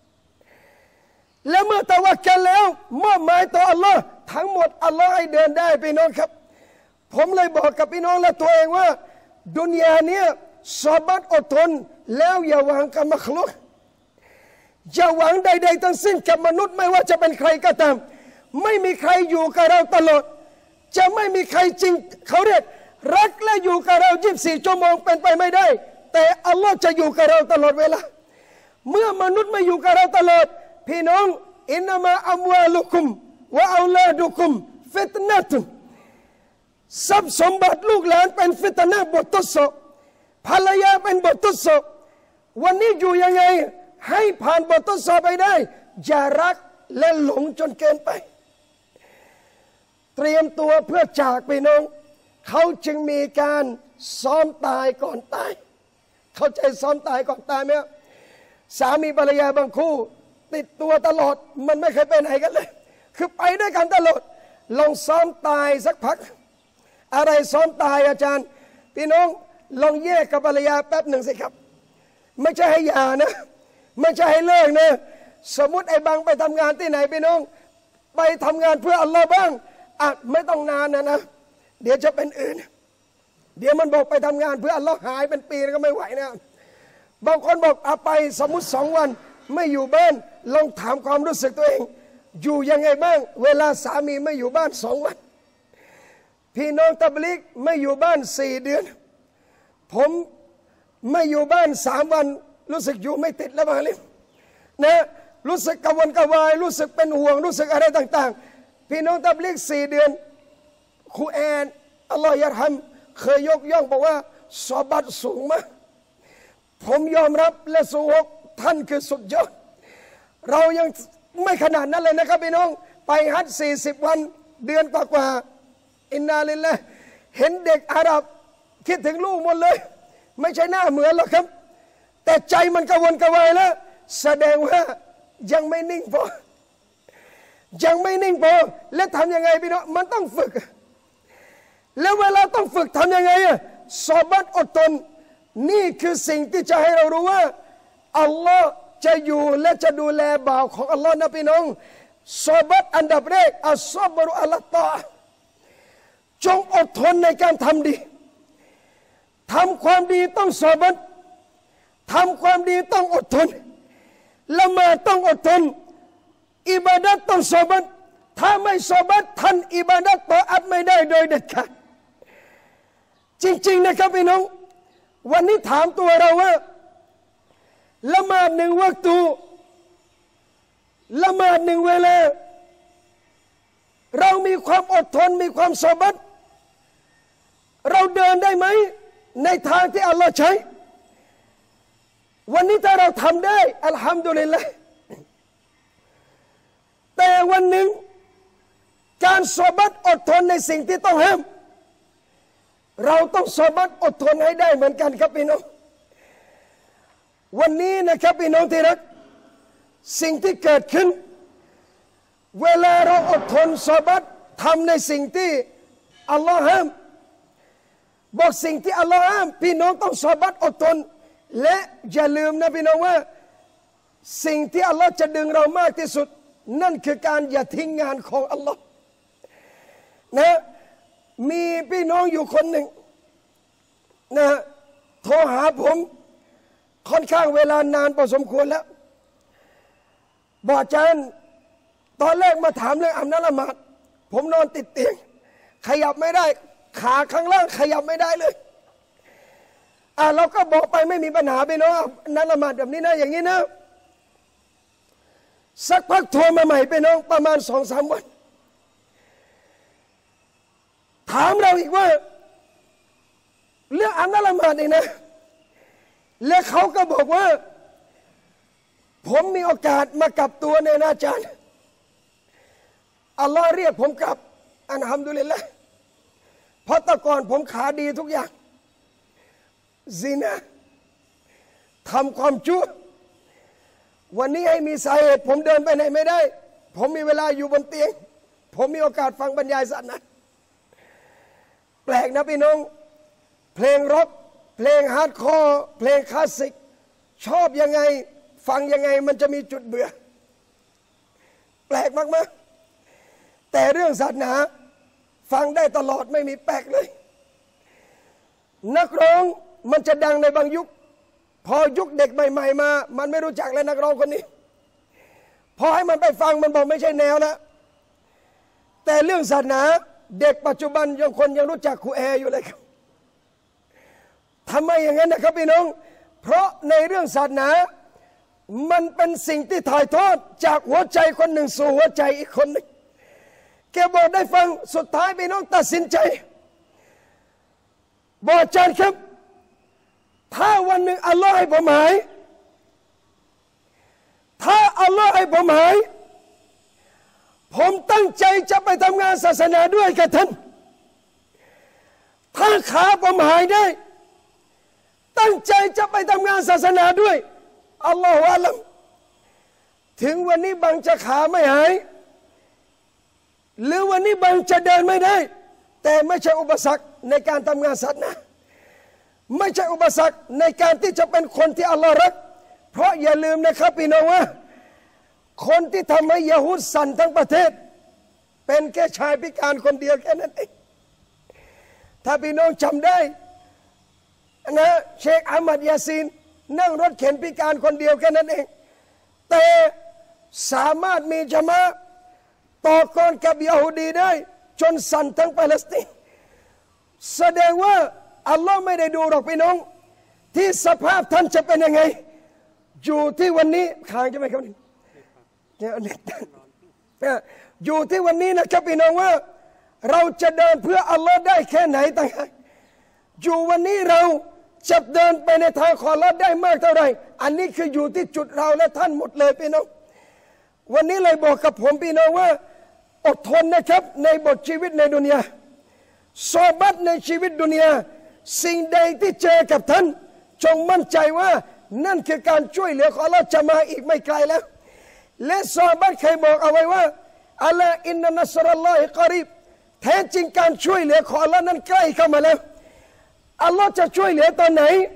และเมื่อตะวักกัลแล้วมอบหมายต่ออัลลอฮ์ทั้งหมดอัลลอฮ์ให้เดินได้พี่น้องครับผมเลยบอกกับพี่น้องและตัวเองว่าดุนยาเนี้ยซอบัตอดทนแล้วอย่าหวังกับมัคลุกอย่าหวังใดๆทั้งสิ้นกับมนุษย์ไม่ว่าจะเป็นใครก็ตามไม่มีใครอยู่กับเราตลอดจะไม่มีใครจริงเขาเรียกรักและอยู่กับเรายี่สิบสี่ชั่วโมงเป็นไปไม่ได้แต่อัลลอฮ์จะอยู่กับเราตลอดเวลาเมื่อมนุษย์ไม่อยู่กับเราตลอดพี่น้องอินนามาอัมวาลุคุมวะอัลลาดุคุมฟิตนะตุทรัพย์สมบัติลูกหลานเป็นฟิตนะบททดสอบภรรยาเป็นบททดสอบวันนี้อยู่ยังไงให้ผ่านบททดสอบไปได้อย่ารักและหลงจนเกินไปเตรียมตัวเพื่อจากไปน้องเขาจึงมีการซ้อมตายก่อนตายเข้าใจซ้อมตายก่อนตายไหมสามีภรรยาบางคู่ติดตัวตลอดมันไม่เคยไปไหนกันเลยคือไปด้วยกันตลอดลองซ้อมตายสักพักอะไรซ้อมตายอาจารย์พี่น้องลองแยกกับภรรยาแป๊บหนึ่งสิครับไม่ใช่ให้หย่านะไม่ใช่ให้เลิกนะสมมุติไอ้บางไปทำงานที่ไหนพี่น้องไปทำงานเพื่ออัลลอฮ์บ้างอ่ะไม่ต้องนานนะนะเดี๋ยวจะเป็นอื่นเดี๋ยวมันบอกไปทำงานเพื่ออัลลอฮ์หายเป็นปีก็ไม่ไหวนะบางคนบอกเอาไปสมมุติสองวันไม่อยู่บ้านลองถามความรู้สึกตัวเองอยู่ยังไงบ้างเวลาสามีไม่อยู่บ้านสองวันพี่น้องตับลิกไม่อยู่บ้านสี่เดือนผมไม่อยู่บ้านสามวันรู้สึกอยู่ไม่ติดแล้วมาเลยนะรู้สึกกังวลกระวายรู้สึกเป็นห่วงรู้สึกอะไรต่างๆพี่น้องตับลิกสี่เดือนครูแอนอัลลอฮฺยะฮัมเคยยกย่องบอกว่าซอบัตสูงมากผมยอมรับและสูงท่านคือสุดยอดเรายังไม่ขนาดนั้นเลยนะครับพี่น้องไปฮัจญ์สี่สิบวันเดือนกว่าๆอินนาลิลลาห์เห็นเด็กอาหรับคิดถึงลูกหมดเลยไม่ใช่หน้าเหมือนหรอกครับแต่ใจมันกระวนกระวายแล้วแสดงว่ายังไม่นิ่งพอยังไม่นิ่งพอและทำยังไงพี่น้องมันต้องฝึกแล้วเวลาต้องฝึกทำยังไงอะซอบัตอดทนนี่คือสิ่งที่จะให้เรารู้ว่าอัลลอฮ์จะอยู่และจะดูแลบ่าวของอัลลอฮ์นะพี่น้องซอบัตอันดับแรกอัลซอบรุอัลตาจงอดทนในการทำดีทำความดีต้องซอบัตทำความดีต้องอดทนละหมาดต้องอดทนอิบาดัตต้องซอบัตถ้าไม่ซอบัตท่านอิบาดัตต่ออัดไม่ได้โดยเด็ดขาดจริงๆนะครับพี่น้องวันนี้ถามตัวเราว่าละหมาดหนึ่งวรรคตูละหมาดหนึ่งเวลาเรามีความอดทนมีความซอบัตเราเดินได้ไหมในทางที่อัลลอฮ์ใช้วันนี้ถ้าเราทำได้อัลฮัมดุลิลละห์แต่วันหนึ่งการซอบัตอดทนในสิ่งที่ต้องห้ามเราต้องซอบัตอดทนให้ได้เหมือนกันครับพี่น้องวันนี้นะครับพี่น้องที่รักสิ่งที่เกิดขึ้นเวลาเราอดทนซอบัตทำในสิ่งที่อัลลอฮ์ห้ามบอกสิ่งที่อัลลอฮ์ห้ามพี่น้องต้องซอบัตอดทนและอย่าลืมนะพี่น้องว่าสิ่งที่อัลลอฮ์จะดึงเรามากที่สุดนั่นคือการอย่าทิ้งงานของอัลลอฮ์นะมีพี่น้องอยู่คนหนึ่งนะโทรหาผมค่อนข้างเวลานานพอสมควรแล้วบอกอาจารย์ตอนแรกมาถามเรื่องอาบน้ำละหมาดผมนอนติดเตียงขยับไม่ได้ขาข้างล่างขยับไม่ได้เลยอ่าเราก็บอกไปไม่มีปัญหาไปเนาะน้ำละหมาดแบบนี้นะอย่างนี้นะสักพักโทรมาใหม่ไปน้องประมาณสองสามวันถามเราอีกว่าเรื่องอาบน้ำละหมาดนี่นะและเขาก็บอกว่าผมมีโอกาสมากลับตัวในอาจารย์อัลลอฮ์เรียกผมกลับอัลฮัมดุลิลละห์เพราะแต่ก่อนผมขาดีทุกอย่างซินาทำความชั่ววันนี้ให้มีสาเหตุผมเดินไปไหนไม่ได้ผมมีเวลาอยู่บนเตียงผมมีโอกาสฟังบรรยายศาสนาแปลกนะพี่น้องเพลงร็อกเพลงฮาร์ดคอร์เพลงคลาสสิกชอบยังไงฟังยังไงมันจะมีจุดเบื่อแปลกมากๆแต่เรื่องศาสนาฟังได้ตลอดไม่มีแปลกเลยนักร้องมันจะดังในบางยุคพอยุคเด็กใหม่ๆมามันไม่รู้จักแล้วนักร้องคนนี้พอให้มันไปฟังมันบอกไม่ใช่แนวแล้วแต่เรื่องศาสนาเด็กปัจจุบันยังคนยังรู้จักครูแอร์อยู่เลยครับทำไมอย่างนั้นนะครับพี่น้องเพราะในเรื่องศาสนามันเป็นสิ่งที่ถ่ายทอดจากหัวใจคนหนึ่งสู่หัวใจอีกคนหนึ่งแกบอกได้ฟังสุดท้ายพี่น้องตัดสินใจบอกอาจารย์ครับถ้าวันหนึ่งอัลลอฮ์ให้ผมหายถ้าอัลลอฮ์ให้ผมหายผมตั้งใจจะไปทำงานศาสนาด้วยกับท่านถ้าขาผมหายได้ตั้งใจจะไปทำงานศาสนาด้วยอัลลอฮฺอัลลัมถึงวันนี้บางจะขาไม่หายหรือวันนี้บางจะเดินไม่ได้แต่ไม่ใช่อุปสรรคในการทำงานศาสนาไม่ใช่อุปสรรคในการที่จะเป็นคนที่อัลลอฮ์รักเพราะอย่าลืมนะครับพี่น้องว่าคนที่ทำให้ยะฮูดสั่นทั้งประเทศเป็นแค่ชายพิการคนเดียวแค่นั้นเองถ้าพี่น้องจำได้นะเชคอามัดยาซีนนั่งรถเข็นพิการคนเดียวแค่นั้นเองแต่สามารถมีจามะต่อกรกับยะฮูดีได้จนสั่นทั้งปาเลสไตน์แสดงว่าอัลลอฮ์ไม่ได้ดูหรอกพี่น้องที่สภาพท่านจะเป็นยังไงอยู่ที่วันนี้ค้างใช่ไหมครับอยู่ที่วันนี้นะครับพี่น้องว่าเราจะเดินเพื่ออัลลอฮ์ได้แค่ไหนต่างหากอยู่วันนี้เราจะเดินไปในทางของอัลลอฮ์ได้มากเท่าไหร่อันนี้คืออยู่ที่จุดเราและท่านหมดเลยพี่น้องวันนี้เลยบอกกับผมพี่น้องว่าอดทนนะครับในบทชีวิตในดุนยาซอบัตในชีวิตดุนยาสิ่งใดที่เจอกับท่านจงมั่นใจว่านั่นคือการช่วยเหลือของอัลลอฮ์จะมาอีกไม่ไกลแล้วและซอบัตเคยบอกเอาไว้ว่าอัลลอฮ์อินนันัสรัลลอฮิกอรีบแท้จริงการช่วยเหลือของอัลลอฮ์นั้นใกล้เข้ามาแล้วอัลลอฮ์จะช่วยเหลือตอนไหน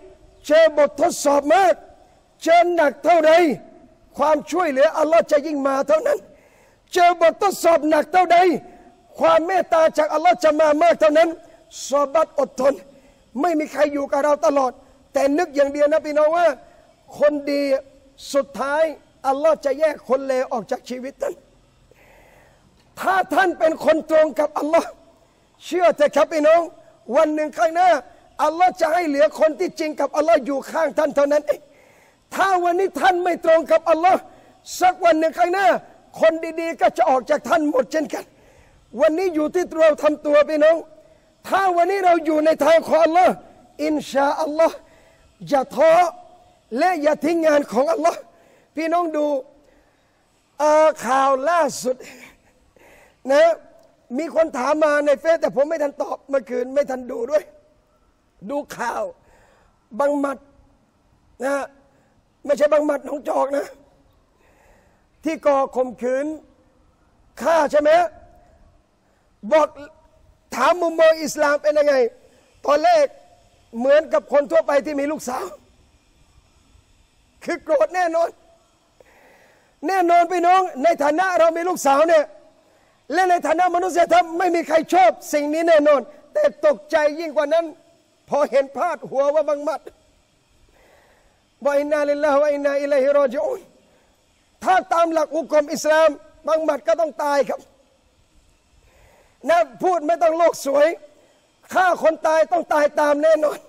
เจอบททดสอบมากเจอหนักเท่าไรความช่วยเหลืออัลลอฮ์จะยิ่งมาเท่านั้นเจอบททดสอบหนักเท่าใดความเมตตาจากอัลลอฮ์จะมามากเท่านั้นซอบัตอดทนไม่มีใครอยู่กับเราตลอดแต่นึกอย่างเดียวนะพี่น้องว่าคนดีสุดท้ายอัลลอฮ์จะแยกคนเลวออกจากชีวิตท่านถ้าท่านเป็นคนตรงกับอัลลอฮ์เชื่อเถอะครับพี่น้องวันหนึ่งข้างหน้าอัลลอฮ์จะให้เหลือคนที่จริงกับอัลลอฮ์อยู่ข้างท่านเท่านั้นเองถ้าวันนี้ท่านไม่ตรงกับอัลลอฮ์สักวันหนึ่งข้างหน้าคนดีๆก็จะออกจากท่านหมดเช่นกันวันนี้อยู่ที่เราทำตัวพี่น้องถ้าวันนี้เราอยู่ในทางของอัลลอฮ์อินชาอัลลอฮ์อย่าท้อและอย่าทิ้งงานของอัลลอฮ์พี่น้องดูข่าวล่าสุดนะมีคนถามมาในเฟซแต่ผมไม่ทันตอบเมื่อคืนไม่ทันดูด้วยดูข่าวบังหมัดนะไม่ใช่บังหมัดหนองจอกนะที่ก่อข่มขืนฆ่าใช่ไหมบอกถามมุมมองอิสลามเป็นยังไงตอนแรกเหมือนกับคนทั่วไปที่มีลูกสาวคือโกรธแน่นอนแน่นอนพี่น้องในฐานะเรามีลูกสาวเนี่ยและในฐานะมนุษยธรรมไม่มีใครชอบสิ่งนี้แน่นอนแต่ตกใจยิ่งกว่านั้นพอเห็นพาดหัวว่าบังหมัดว่าอินนาลิลลาฮิวะอินนาอิลัยฮิรอญิอูนถ้าตามหลักอุกมอิสลามบังหมัดก็ต้องตายครับนะพูดไม่ต้องโลกสวยฆ่าคนตายต้องตายตามแน่นอน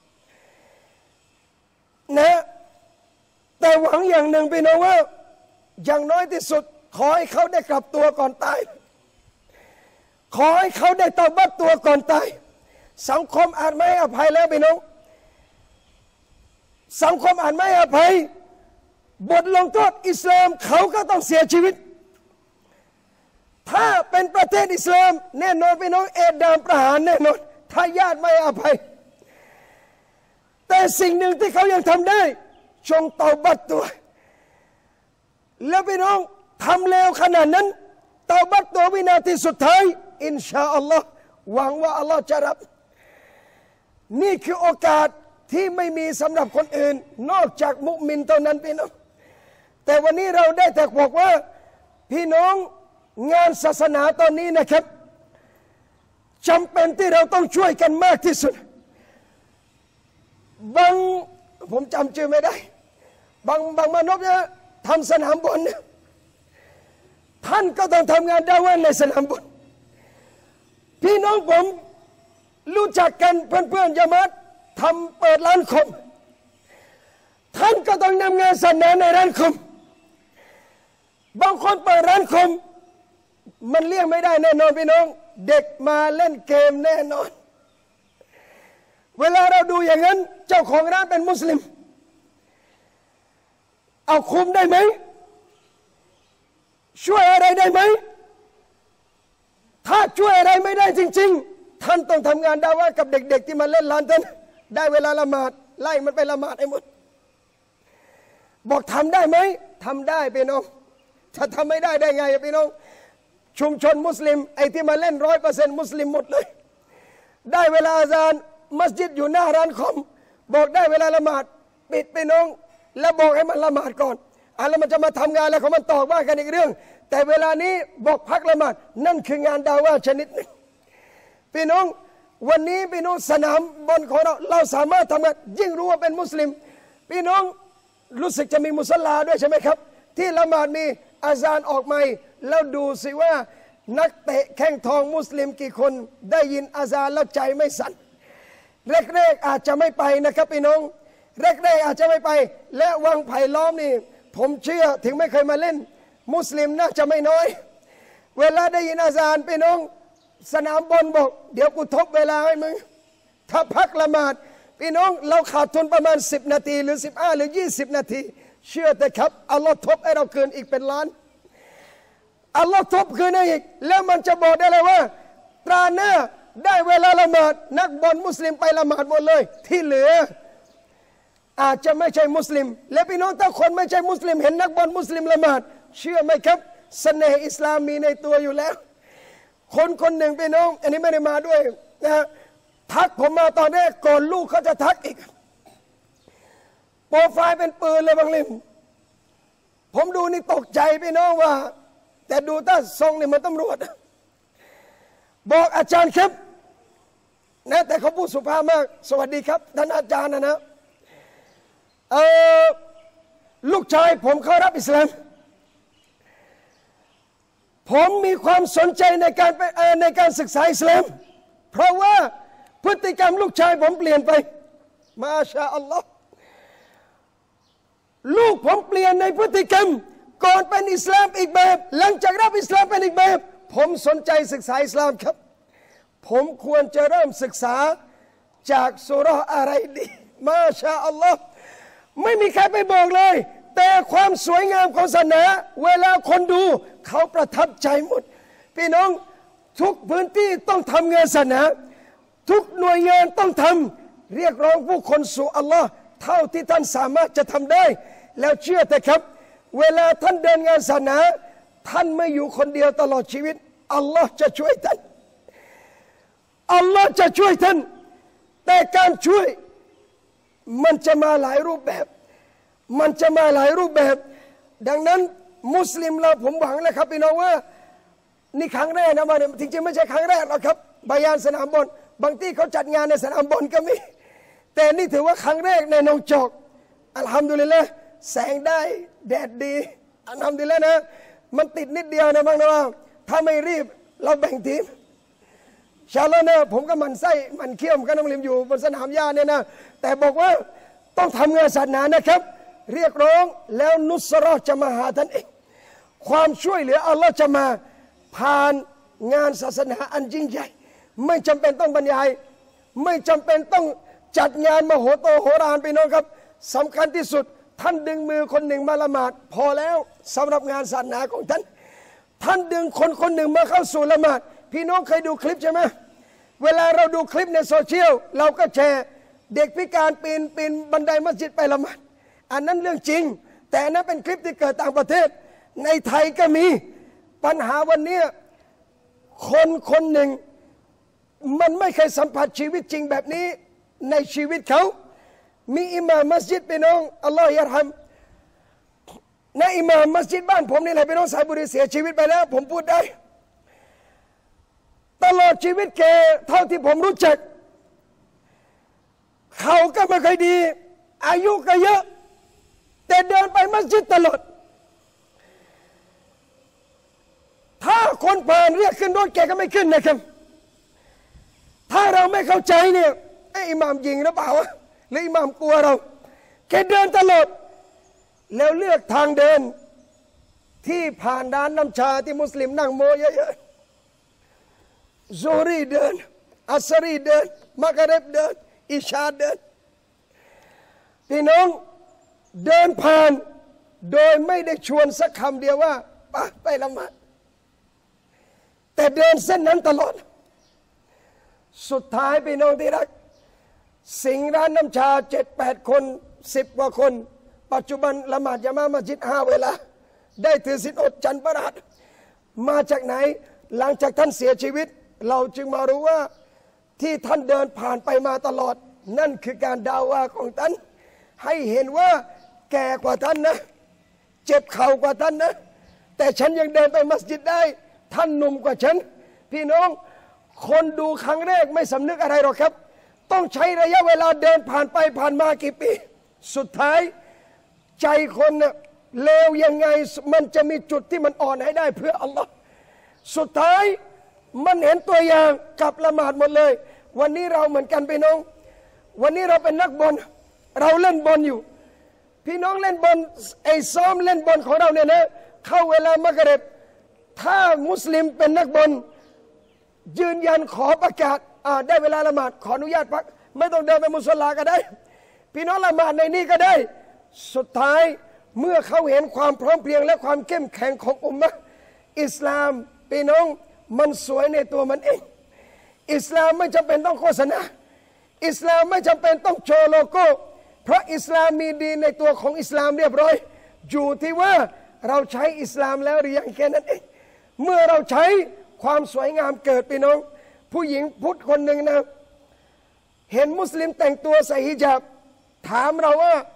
นะแต่หวังอย่างหนึ่งพี่น้องว่าอย่างน้อยที่สุดขอให้เขาได้กลับตัวก่อนตายขอให้เขาได้ตอบัตตัวก่อนตายสังคมอาจไม่ให้อภัยแล้วพี่น้องสังคมอาจไม่ให้อภัยบทลงโทษอิสลามเขาก็ต้องเสียชีวิตถ้าเป็นประเทศอิสลามแน่นอนพี่น้องเอดามประหารแน่นอนถ้าญาติไม่อภัยแต่สิ่งหนึ่งที่เขายังทำได้จงเตาบัตตัวแล้วพี่น้องทำเลวขนาดนั้นเตาบัตตัววินาทีสุดท้ายอินชาอัลลอฮ์หวังว่าอัลลอฮ์จะรับนี่คือโอกาสที่ไม่มีสำหรับคนอื่นนอกจากมุมินเท่านั้นพี่น้องแต่วันนี้เราได้แต่บอกว่าพี่น้องงานศาสนาตอนนี้นะครับจำเป็นที่เราต้องช่วยกันมากที่สุดบางผมจำชื่อไม่ได้บางบางมนุษย์เนี่ยทำสนามบอลเนี่ยท่านก็ต้องทำงานดาวะในสนามบอลพี่น้องผมรู้จักกันเพื่อนๆยามัดทำเปิดร้านคอมท่านก็ต้องนำงานศาสนาในร้านคอมบางคนเปิดร้านคอมมันเลี่ยงไม่ได้แน่นอนพี่น้องเด็กมาเล่นเกมแน่นอนเวลาเราดูอย่างนั้นเจ้าของร้านเป็นมุสลิมเอาคุมได้ไหมช่วยอะไรได้ไหมถ้าช่วยอะไรไม่ได้จริงๆท่านต้องทำงานดาวะกับเด็กๆที่มาเล่นร้านท่านได้เวลาละหมาดไล่มันไปละหมาดให้หมดบอกทำได้ไหมทำได้พี่น้องถ้าทำไม่ได้ได้ไงพี่น้องชุมชนมุสลิมไอ้ที่มาเล่นร้อยเปอร์เซ็นต์มุสลิมหมดเลยได้เวลาอาซานมัสยิดอยู่หน้าร้านคอมบอกได้เวลาละหมาดปิดพี่น้องแล้วบอกให้มันละหมาดก่อนอ่ะแล้วมันจะมาทำงานแล้วของมันต่อว่ากันอีกเรื่องแต่เวลานี้บอกพักละหมาดนั่นคืองานดาวะชนิดหนึ่งพี่น้องวันนี้พี่น้องสนามบอลของเราเราสามารถทำงานยิ่งรู้ว่าเป็นมุสลิมพี่น้องรู้สึกจะมีมุสลาด้วยใช่ไหมครับที่ละหมาดมีอาซานออกใหม่แล้วดูสิว่านักเตะแข้งทองมุสลิมกี่คนได้ยินอาซานแล้วใจไม่สั่นแรกๆอาจจะไม่ไปนะครับพี่น้องแรกๆอาจจะไม่ไปและวังไผ่ล้อมนี่ผมเชื่อถึงไม่เคยมาเล่นมุสลิมน่าจะไม่น้อยเวลาได้ยินอาซานพี่น้องสนามบอลบอกเดี๋ยวกูทบเวลาให้มึงถ้าพักละหมาดพี่น้องเราขาดทุนประมาณสิบนาทีหรือสิบห้าหรือยี่สิบนาทีเชื่อแต่ครับอัลลอฮ์ทบให้เราเกินอีกเป็นล้านอัลลอฮ์ทบคืนให้อีกแล้วมันจะบอกได้เลยว่าตราหน้าได้เวลาละหมาดนักบอลมุสลิมไปละหมาดหมดเลยที่เหลืออาจจะไม่ใช่มุสลิมและพี่น้องถ้าคนไม่ใช่มุสลิมเห็นนักบอลมุสลิมละหมาดเชื่อไหมครับเสน่ห์อิสลามมีในตัวอยู่แล้วคนคนหนึ่งพี่น้องอันนี้ไม่ได้มาด้วยนะทักผมมาตอนแรกก่อนลูกเขาจะทักอีกโปรไฟล์เป็นปืนเลยบางเล่มผมดูนี่ตกใจพี่น้องว่าแต่ดูถ้าทรงนี่มันตำรวจบอกอาจารย์ครับนะแต่เขาพูดสุภาพมากสวัสดีครับท่านอาจารย์นะนะเออลูกชายผมเข้ารับอิสลามผมมีความสนใจในการในการศึกษาอิสลามเพราะว่าพฤติกรรมลูกชายผมเปลี่ยนไปมาชาอัลลอฮ์ลูกผมเปลี่ยนในพฤติกรรมก่อนเป็นอิสลามอีกแบบหลังจากรับอิสลามเป็นอีกแบบผมสนใจศึกษาอิสลามครับผมควรจะเริ่มศึกษาจากสุเราะห์อะไรดีมาชาอัลลอฮ์ไม่มีใครไปบอกเลยแต่ความสวยงามของศาสนาเวลาคนดูเขาประทับใจหมดพี่น้องทุกพื้นที่ต้องทำงานศาสนาทุกหน่วยงานต้องทำเรียกร้องผู้คนสู่อัลลอฮ์เท่าที่ท่านสามารถจะทำได้แล้วเชื่อแต่ครับเวลาท่านเดินงานศาสนาท่านไม่อยู่คนเดียวตลอดชีวิตอัลลอฮ์จะช่วยท่านอัลลอฮ์จะช่วยท่านแต่การช่วยมันจะมาหลายรูปแบบมันจะมาหลายรูปแบบดังนั้นมุสลิมเราผมหวังนะครับพี่น้องว่านี่ครั้งแรกนะมาจริงๆไม่ใช่ครั้งแรกหรอกครับบายานสนามบอลบางที่เขาจัดงานในสนามบอลก็มีแต่นี่ถือว่าครั้งแรกในหนองจอกอัลฮัมดุลิลละห์แสงได้แดดดีอัลฮัมดุลิลละห์นะมันติดนิดเดียวนะบางนะว่าถ้าไม่รีบเราแบ่งทีมชาลนะผมก็มันไส้มันเขี้ยวก็น้องลิมอยู่บนสนามหญ้าเนี่ยนะแต่บอกว่าต้องทำงานศาสนานะครับเรียกร้องแล้วนุสเราะห์จะมาหาท่านเองความช่วยเหลืออัลลอฮ์จะมาผ่านงานศาสนาอันยิ่งใหญ่ไม่จำเป็นต้องบรรยายไม่จำเป็นต้องจัดงานมโหโตโหฬารไปน้องครับสำคัญที่สุดท่านดึงมือคนหนึ่งมาละหมาดพอแล้วสำหรับงานศาสนาของท่านท่านดึงคนคนหนึ่งมาเข้าสู่ละหมาดพี่น้องเคยดูคลิปใช่ไหมเวลาเราดูคลิปในโซเชียลเราก็แชร์เด็กพิการปีนปีนบันไดมัสยิดไปละหมาดอันนั้นเรื่องจริงแต่นั้นเป็นคลิปที่เกิดต่างประเทศในไทยก็มีปัญหาวันนี้คนคนหนึ่งมันไม่เคยสัมผัสชีวิตจริงแบบนี้ในชีวิตเขามีอิหม่ามมัสยิดพี่น้องอัลลอฮฺยะร์ฮัมในอิหม่ามมัสยิดบ้านผมนี่แหละพี่น้องสายบุรีเสียชีวิตไปแล้วผมพูดได้ตลอดชีวิตแกเท่าที่ผมรู้จักเขาก็ไม่เคยดีอายุก็เยอะแต่เดินไปมัสยิดตลอดถ้าคนผ่านเรียกขึ้นรถแกก็ไม่ขึ้นนะครับถ้าเราไม่เข้าใจเนี่ยไอ้อิหม่ามยิงหรือเปล่าหรืออิหม่ามกลัวเราแกเดินตลอดแล้วเลือกทางเดินที่ผ่านด้านน้ำชาที่มุสลิมนั่งโมเยอะๆซูรีเดินอัสรีเดินมักริบเดินอิชาเดินพี่น้องเดินผ่านโดยไม่ได้ชวนสักคำเดียวว่าไปไปละหมาดแต่เดินเส้นนั้นตลอดสุดท้ายพี่น้องที่รักสิงร้านน้ำชาเจ็ดแปดคนสิบกว่าคนปัจจุบันละหมาดยะมามัสยิดห้าเวลาได้ถือศีลอดจันทร์ประหลาดมาจากไหนหลังจากท่านเสียชีวิตเราจึงมารู้ว่าที่ท่านเดินผ่านไปมาตลอดนั่นคือการดาวาของท่านให้เห็นว่าแก่กว่าท่านนะเจ็บเข่ากว่าท่านนะแต่ฉันยังเดินไปมัสยิดได้ท่านหนุ่มกว่าฉันพี่น้องคนดูครั้งแรกไม่สำนึกอะไรหรอกครับต้องใช้ระยะเวลาเดินผ่านไปผ่านมากี่ปีสุดท้ายใจคนเน่ะเลวยังไงมันจะมีจุดที่มันอ่อนให้ได้เพื่ออัลลอฮ์สุดท้ายมันเห็นตัวอย่างกับละหมาดหมดเลยวันนี้เราเหมือนกันพี่น้องวันนี้เราเป็นนักบอลเราเล่นบอลอยู่พี่น้องเล่นบอลไอ้ซ้อมเล่นบอลของเราเนี่ยนะเข้าเวลามักริบถ้ามุสลิมเป็นนักบอลยืนยันขอประกาศอ่าได้เวลาละหมาดขออนุญาตพักไม่ต้องเดินไปมุสลาก็ได้พี่น้องละหมาดในนี้ก็ได้สุดท้ายเมื่อเขาเห็นความพร้อมเพรียงและความเข้มแข็งของอุมมะห์อิสลามพี่น้องมันสวยในตัวมันเองอิสลามไม่จำเป็นต้องโฆษณาอิสลามไม่จำเป็นต้องโชว์โลโก้เพราะอิสลามมีดีในตัวของอิสลามเรียบร้อยอยู่ที่ว่าเราใช้อิสลามแล้วหรือยังแค่นั้นเองเมื่อเราใช้ความสวยงามเกิดพี่น้องผู้หญิงพุทธคนหนึ่งนะเห็นมุสลิมแต่งตัวใส่ฮิญาบถามเราว่า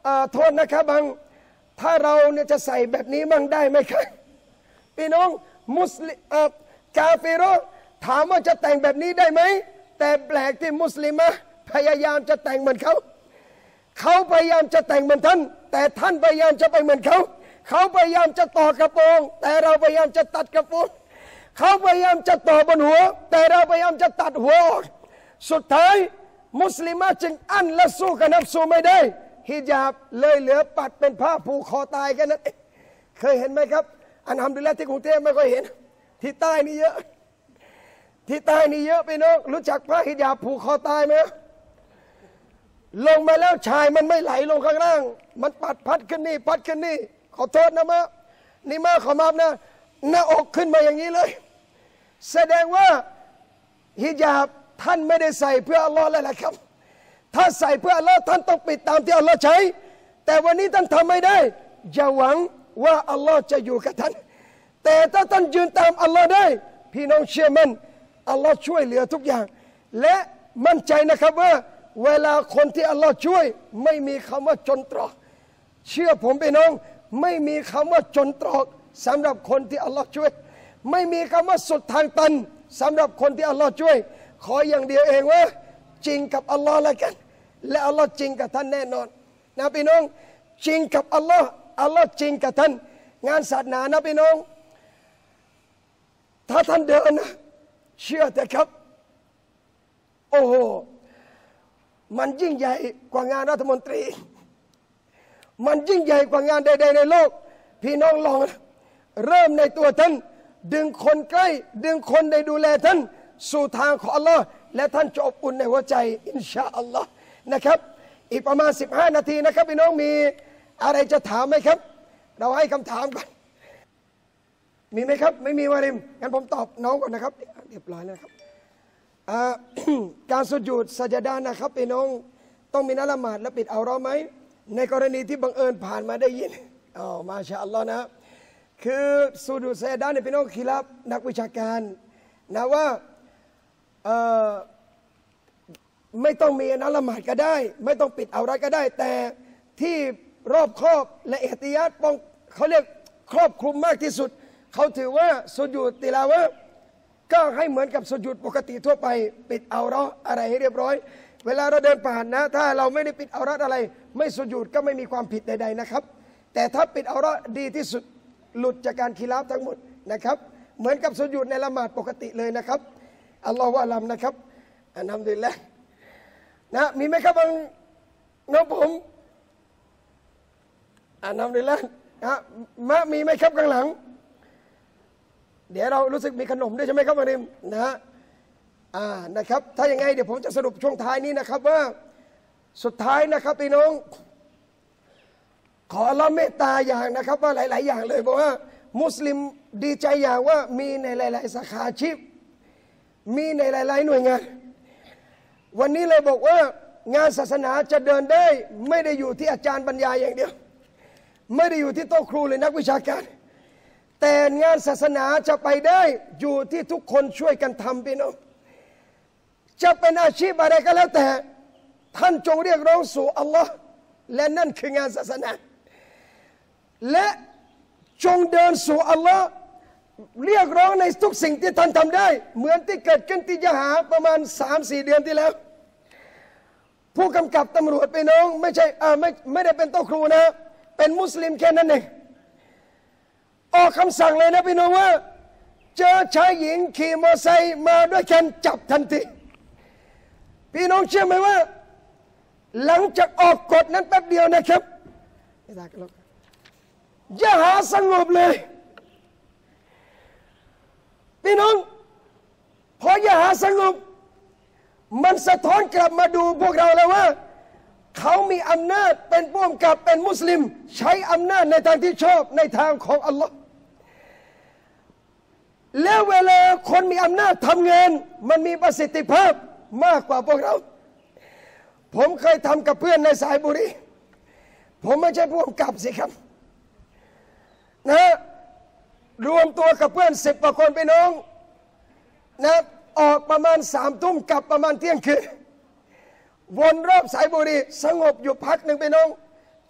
โทษนะครับบางถ้าเราเนี่ยจะใส่แบบนี้มั่งได้ไหมครับพี่น้องมุสลิมกาเฟโรถามว่าจะแต่งแบบนี้ได้ไหมแต่แปลกที่มุสลิมะพยายามจะแต่งเหมือนเขาเขาพยายามจะแต่งเหมือนท่านแต่ท่านพยายามจะไปเหมือนเขาเขาพยายามจะต่อกระโปรงแต่เราพยายามจะตัดกระโปรงเขาพยายามจะต่อบนหัวแต่เราพยายามจะตัดหัวออกสุดท้ายมุสลิมะจึงอั้นและสู้กับนับสู้ไม่ได้ฮิญาบเลยเหลือปัดเป็นผ้าผูกคอตายกันนั่นเองเคยเห็นไหมครับอันทำดีแล้วที่กรุงเทพไม่ค่อยเห็นที่ใต้นี่เยอะที่ใต้นี่เยอะไปน้องรู้จักผ้าฮิญาบผูกคอตายไหมลงมาแล้วชายมันไม่ไหลลงข้างล่างมันปัดพัดขึ้นนี่พัดขึ้นนี่ขอโทษนะมะนี่มาขอมาบนะหน้าอกขึ้นมาอย่างนี้เลยแสดงว่าฮิญาบท่านไม่ได้ใส่เพื่ออัลลอฮ์แล้วแหละครับถ้าใส่เพื่ออัลลอฮ์ท่านต้องปิดตามที่อัลลอฮ์ใช้แต่วันนี้ท่านทำไม่ได้อย่าหวังว่าอัลลอฮ์จะอยู่กับท่านแต่ถ้าท่านยืนตามอัลลอฮ์ได้พี่น้องเชื่อมั่นอัลลอฮ์ช่วยเหลือทุกอย่างและมั่นใจนะครับว่าเวลาคนที่อัลลอฮ์ช่วยไม่มีคำว่าจนตรอกเชื่อผมพี่น้องไม่มีคำว่าจนตรอกสำหรับคนที่อัลลอฮ์ช่วยไม่มีคำว่าสุดทางตันสำหรับคนที่อัลลอฮ์ช่วยขออย่างเดียวเองว่าจริงกับอัลลอฮ์แล้วกันและอัลลอฮ์จริงกับท่านแน่นอนนะพี่น้องจริงกับอัลลอฮ์อัลลอฮ์จริงกับท่านงานศาสนานะพี่น้องถ้าท่านเดินนะเชื่อแต่ครับโอ้โหมันยิ่งใหญ่กว่างานรัฐมนตรีมันยิ่งใหญ่กว่างานใดๆในโลกพี่น้องลองเริ่มในตัวท่านดึงคนใกล้ดึงคนได้ดูแลท่านสู่ทางของอัลลอฮ์และท่านจะอบอุ่นในหัวใจอินชาอัลลอฮ์นะครับอีกประมาณสิบห้านาทีนะครับพี่น้องมีอะไรจะถามไหมครับเราให้คำถามก่อนมีไหมครับไม่มีวาริมงั้นผมตอบน้องก่อนนะครับเรียบร้อยแล้วครับ การสุญูดสัจดานะครับพี่น้องต้องมีนัละหมาดและปิดเอาเราะห์ไหมในกรณีที่บังเอิญผ่านมาได้ยินอ๋อมาชาอัลลอฮ์นะคือสุญูดสัจดาเนี่ยพี่น้องคิลับนักวิชาการนะว่าไม่ต้องมีนัละหมาดก็ได้ไม่ต้องปิดเอาเราะห์ก็ได้แต่ที่รอบครอบและเอติยัดป้องเขาเรียกครอบคลุมมากที่สุดเขาถือว่าสุญูดติลาวะห์ก็ให้เหมือนกับสุญูดปกติทั่วไปปิดเอาเราะห์อะไรให้เรียบร้อยเวลาเราเดินผ่านนะถ้าเราไม่ได้ปิดเอาเราะห์อะไรไม่สุญูดก็ไม่มีความผิดใดๆนะครับแต่ถ้าปิดเอาเราะห์ดีที่สุดหลุดจากการคิลาฟทั้งหมดนะครับเหมือนกับสุญูดในละหมาดปกติเลยนะครับอัลลอฮฺวะลัมนะครับอัลฮัมดุลิลละห์นะมีไหมครับบางน้องผมอัลฮัมดุลิลละห์นะมะมีไหมครับข้างหลังเดี๋ยวเรารู้สึกมีขนมด้วยใช่ไหมครับมาริมนะฮะอ่านะครับถ้าอย่างไงเดี๋ยวผมจะสรุปช่วงท้ายนี้นะครับว่าสุดท้ายนะครับพี่น้องขออัลเลาะห์เมตตาอย่างนะครับว่าหลายๆอย่างเลยเพราะว่ามุสลิมดีใจอย่างว่ามีในหลายๆสาขาอาชีพมีในหลายๆหน่วยงานวันนี้เลยบอกว่างานศาสนาจะเดินได้ไม่ได้อยู่ที่อาจารย์บรรยายอย่างเดียวไม่ได้อยู่ที่โต๊ะครูหรือนักวิชาการแต่งานศาสนาจะไปได้อยู่ที่ทุกคนช่วยกันทำพี่น้องจะเป็นอาชีพอะไรก็แล้วแต่ท่านจงเรียกร้องสู่อัลลอฮ์และนั่นคืองานศาสนาและจงเดินสู่อัลลอฮ์เรียกร้องในทุกสิ่งที่ท่านทำได้เหมือนที่เกิดขึ้นที่ยะหาประมาณ สามสี่ เดือนที่แล้วผู้กำกับตำรวจพี่น้องไม่ใช่อ่าไม่ไม่ได้เป็นโต๊ะครูนะเป็นมุสลิมแค่นั้นเองออกคำสั่งเลยนะพี่น้องว่าเจอชายหญิงขี่มอเตอร์ไซค์มาด้วยกันจับทันทีพี่น้องเชื่อไหมว่าหลังจากออกกฎนั้นแป๊บเดียวนะครับไม่ได้กันหรอกอย่าหาสงบเลยพี่น้องพออย่าหาสงบมันสะท้อนกลับมาดูพวกเราแล้วว่าเขามีอำนาจเป็นผู้กำกับเป็นมุสลิมใช้อำนาจในทางที่ชอบในทางของอัลลอฮ์แล้วเวลาคนมีอำนาจทำงานมันมีประสิทธิภาพมากกว่าพวกเราผมเคยทำกับเพื่อนในสายบุรีผมไม่ใช่ผู้กำกับสิครับนะรวมตัวกับเพื่อนสิบกว่าคนพี่น้องนะออกประมาณสามทุ่มกลับประมาณเที่ยงคืนวนรอบสายบุรีสงบอยู่พักหนึ่งพี่น้อง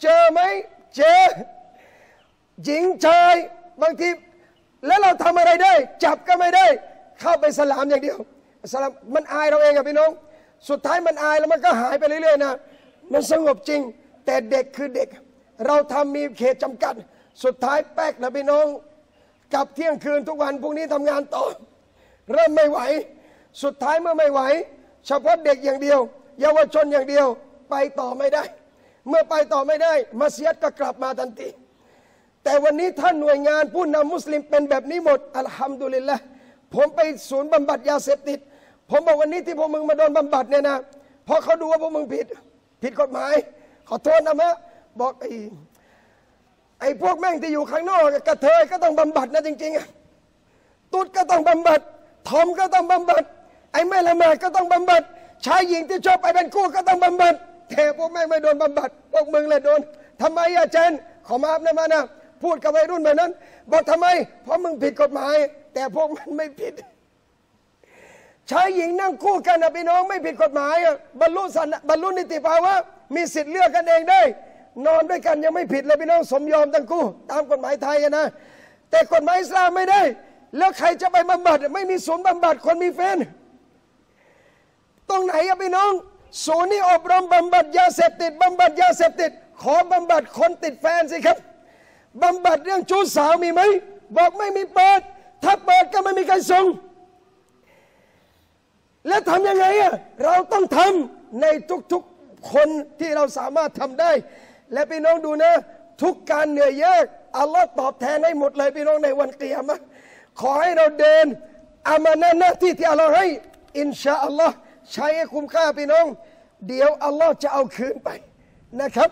เจอไหมเจอหญิงชายบางทีแล้วเราทำอะไรได้จับก็ไม่ได้เข้าไปสลามอย่างเดียวสลามมันอายเราเองอะพี่น้องสุดท้ายมันอายแล้วมันก็หายไปเรื่อยๆนะมันสงบจริงแต่เด็กคือเด็กเราทำมีเขตจำกัดสุดท้ายแป๊กนะพี่น้องกลับเที่ยงคืนทุกวันพรุ่งนี้ทำงานต่อเริ่มไม่ไหวสุดท้ายเมื่อไม่ไหวเฉพาะเด็กอย่างเดียวเยาวชนอย่างเดียวไปต่อไม่ได้เมื่อไปต่อไม่ได้มัสยิดก็กลับมาทันทีแต่วันนี้ท่านหน่วยงานผู้นำมุสลิมเป็นแบบนี้หมดอัลฮัมดุลิลละห์ผมไปศูนย์บำบัดยาเสพติดผมบอกวันนี้ที่พวกมึงมาโดนบำบัดเนี่ยนะเพราะเขาดูว่าพวกมึงผิดผิดกฎหมายขอโทษนะมะบอกไอ้ไอ้พวกแม่งที่อยู่ข้างนอกกระเทยก็ต้องบำบัดนะจริงๆตุ๊ดก็ต้องบำบัดทอมก็ต้องบำบัดไอ้แม่ละหมาดก็ต้องบำบัดชายหญิงที่ชอบไปเป็นคู่ก็ต้องบำบัดแต่พวกแม่งไม่โดนบำบัดพวกมึงเลยโดนทำไมอาจารย์ขอมาอัพนะมานะพูดกับวัยรุ่นแบบนั้นบอกทำไมเพราะมึงผิดกฎหมายแต่พวกมันไม่ผิดชายหญิงนั่งคู่กันนะพี่น้องไม่ผิดกฎหมายบรรลุสันบรรลุนิติภาวะมีสิทธิ์เลือกกันเองได้นอนด้วยกันยังไม่ผิดเลยพี่น้องสมยอมทั้งคู่ตามกฎหมายไทยนะแต่กฎหมายอิสลามไม่ได้แล้วใครจะไปบำบัดไม่มีศูนย์บำบัดคนมีแฟนตรงไหนอะพี่น้องศูนย์นี้อบรมบำบัดยาเสพติดบำบัดยาเสพติดขอบำบัดคนติดแฟนสิครับบำบัดเรื่องชู้สาวมีไหมบอกไม่มีเปิดถ้าเปิดก็ไม่มีใครส่งแล้วทำยังไงอะเราต้องทำในทุกๆคนที่เราสามารถทำได้และพี่น้องดูนะทุกการเหนื่อยยากอัลลอฮ์ตอบแทนให้หมดเลยพี่น้องในวันกิยามะห์ขอให้เราเดินอามานะห์หน้าที่ที่อัลลอฮ์ให้อินชาอัลลอฮ์ใช้ให้คุ้มค่าพี่น้องเดี๋ยวอัลลอฮ์จะเอาคืนไปนะครับ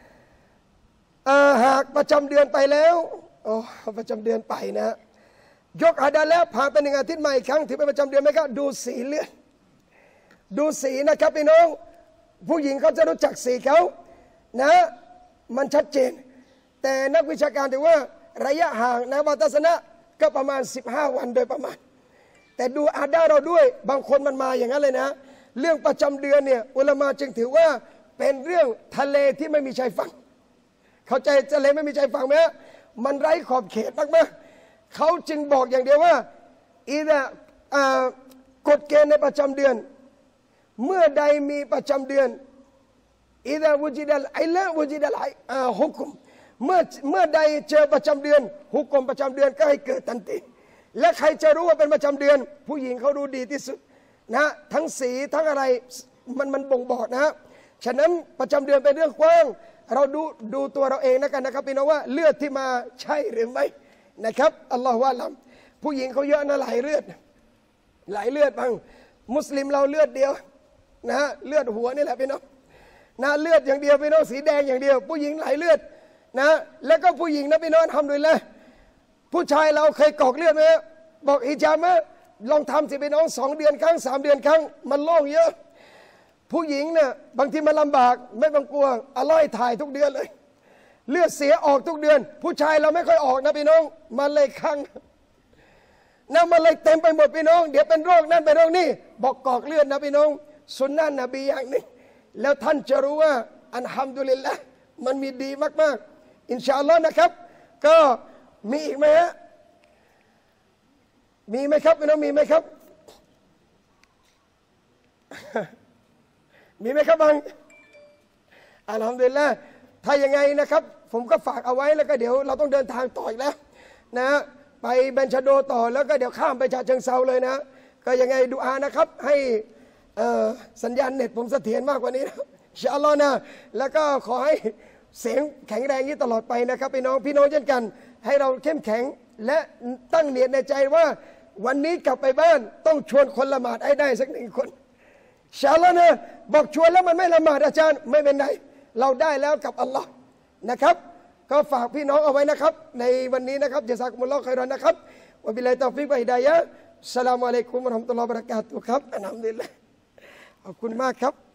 หากประจำเดือนไปแล้วโอ้ประจำเดือนไปนะยกอาดาแล้วผ่านไปหนึ่งอาทิตย์ใหม่อีกครั้งถือเป็นประจำเดือนไหมครับดูสีเลือดดูสีนะครับพี่น้องผู้หญิงเขาจะรู้จักสีเขานะมันชัดเจนแต่นักวิชาการถือว่าระยะห่างนะวัฏศนะก็ประมาณสิบห้าวันโดยประมาณแต่ดูอาดาเราด้วยบางคนมันมาอย่างนั้นเลยนะเรื่องประจำเดือนเนี่ยอุลามะจึงถือว่าเป็นเรื่องทะเลที่ไม่มีชายฝั่งเข้าใจทะเลไม่มีชายฝั่งไหมมันไร้ขอบเขตมากๆเขาจึงบอกอย่างเดียวว่าอีดะกฎเกณฑ์ในประจำเดือนเมื่อใดมีประจำเดือนอิดะวุจิดัลไอละวุจิดัลไอฮุกมเมื่อเมื่อใดเจอประจำเดือนฮุกมประจำเดือนก็ให้เกิดทันทีและใครจะรู้ว่าเป็นประจำเดือนผู้หญิงเขารู้ดีที่สุดนะทั้งสีทั้งอะไรมันมันบ่งบอกนะฉะนั้นประจำเดือนเป็นเรื่องกว้างเราดูดูตัวเราเองนะกันนะครับพี่น้องว่าเลือดที่มาใช่หรือไม่นะครับอัลลอฮฺว่าลำผู้หญิงเขาเยอะนะหลายเลือดหลายเลือดบ้างมุสลิมเราเลือดเดียวนะฮะเลือดหัวนี่แหละพี่น้องนะเลือดอย่างเดียวพี่น้องสีแดงอย่างเดียวผู้หญิงหลายเลือดนะแล้วก็ผู้หญิงนะพี่น้องทำด้วยเลยผู้ชายเราเคยกอกเลือดไหมบอกฮิญาบไหมลองทำสิพี่น้องสองเดือนครั้งสามเดือนครั้งมันโล่งเยอะผู้หญิงเนี่ยบางทีมันลำบากไม่ต้องกลัวอร่อยถ่ายทุกเดือนเลยเลือดเสียออกทุกเดือนผู้ชายเราไม่ค่อยออกนะพี่น้องมันเลยครั้งนะมันเลยเต็มไปหมดพี่น้องเดี๋ยวเป็นโรคนั่นเป็นโรคนี่บอกกอกเลือดนะพี่น้องสุนนะนบีอย่างนี้แล้วท่านจะรู้ว่าอัลฮัมดุลิลละห์มันมีดีมากๆอินชาอัลลอฮ์นะครับก็มีอีกไหมฮะมีไหมครับพี่น้องมีไหมครับมีไหมครับบังอัลฮัมดุลิลละห์ถ้ายังไงนะครับผมก็ฝากเอาไว้แล้วก็เดี๋ยวเราต้องเดินทางต่ออีกแล้วนะไปเบนชาโดต่อแล้วก็เดี๋ยวข้ามไปฉะเชิงเซาเลยนะก็ยังไงดูอานะครับให้สัญญาณเน็ตผมเสถียรมากกว่านี้นะอินชาอัลลอฮ์นะแล้วก็ขอให้เสียงแข็งแรงนี้ตลอดไปนะครับพี่น้องพี่น้องเช่นกันให้เราเข้มแข็งและตั้งเนียดในใจว่าวันนี้กลับไปบ้านต้องชวนคนละหมาดให้ได้สักหนึ่งคนอินชาอัลลอฮ์นะบอกชวนแล้วมันไม่ละหมาดอาจารย์ไม่เป็นไรเราได้แล้วกับอัลลอฮ์นะครับก็ฝากพี่น้องเอาไว้นะครับในวันนี้นะครับญะซากุมุลลอฮุค็อยรอนนะครับวะบิลลาฮิตอฟิกวะฮิดายะฮ์อัสสลามุอะลัยกุมวะเราะห์มะตุลลอฮิวะบะเราะกาตุฮ์ครับอัลฮัมดุลิลลาห์ขอบคุณมากครับ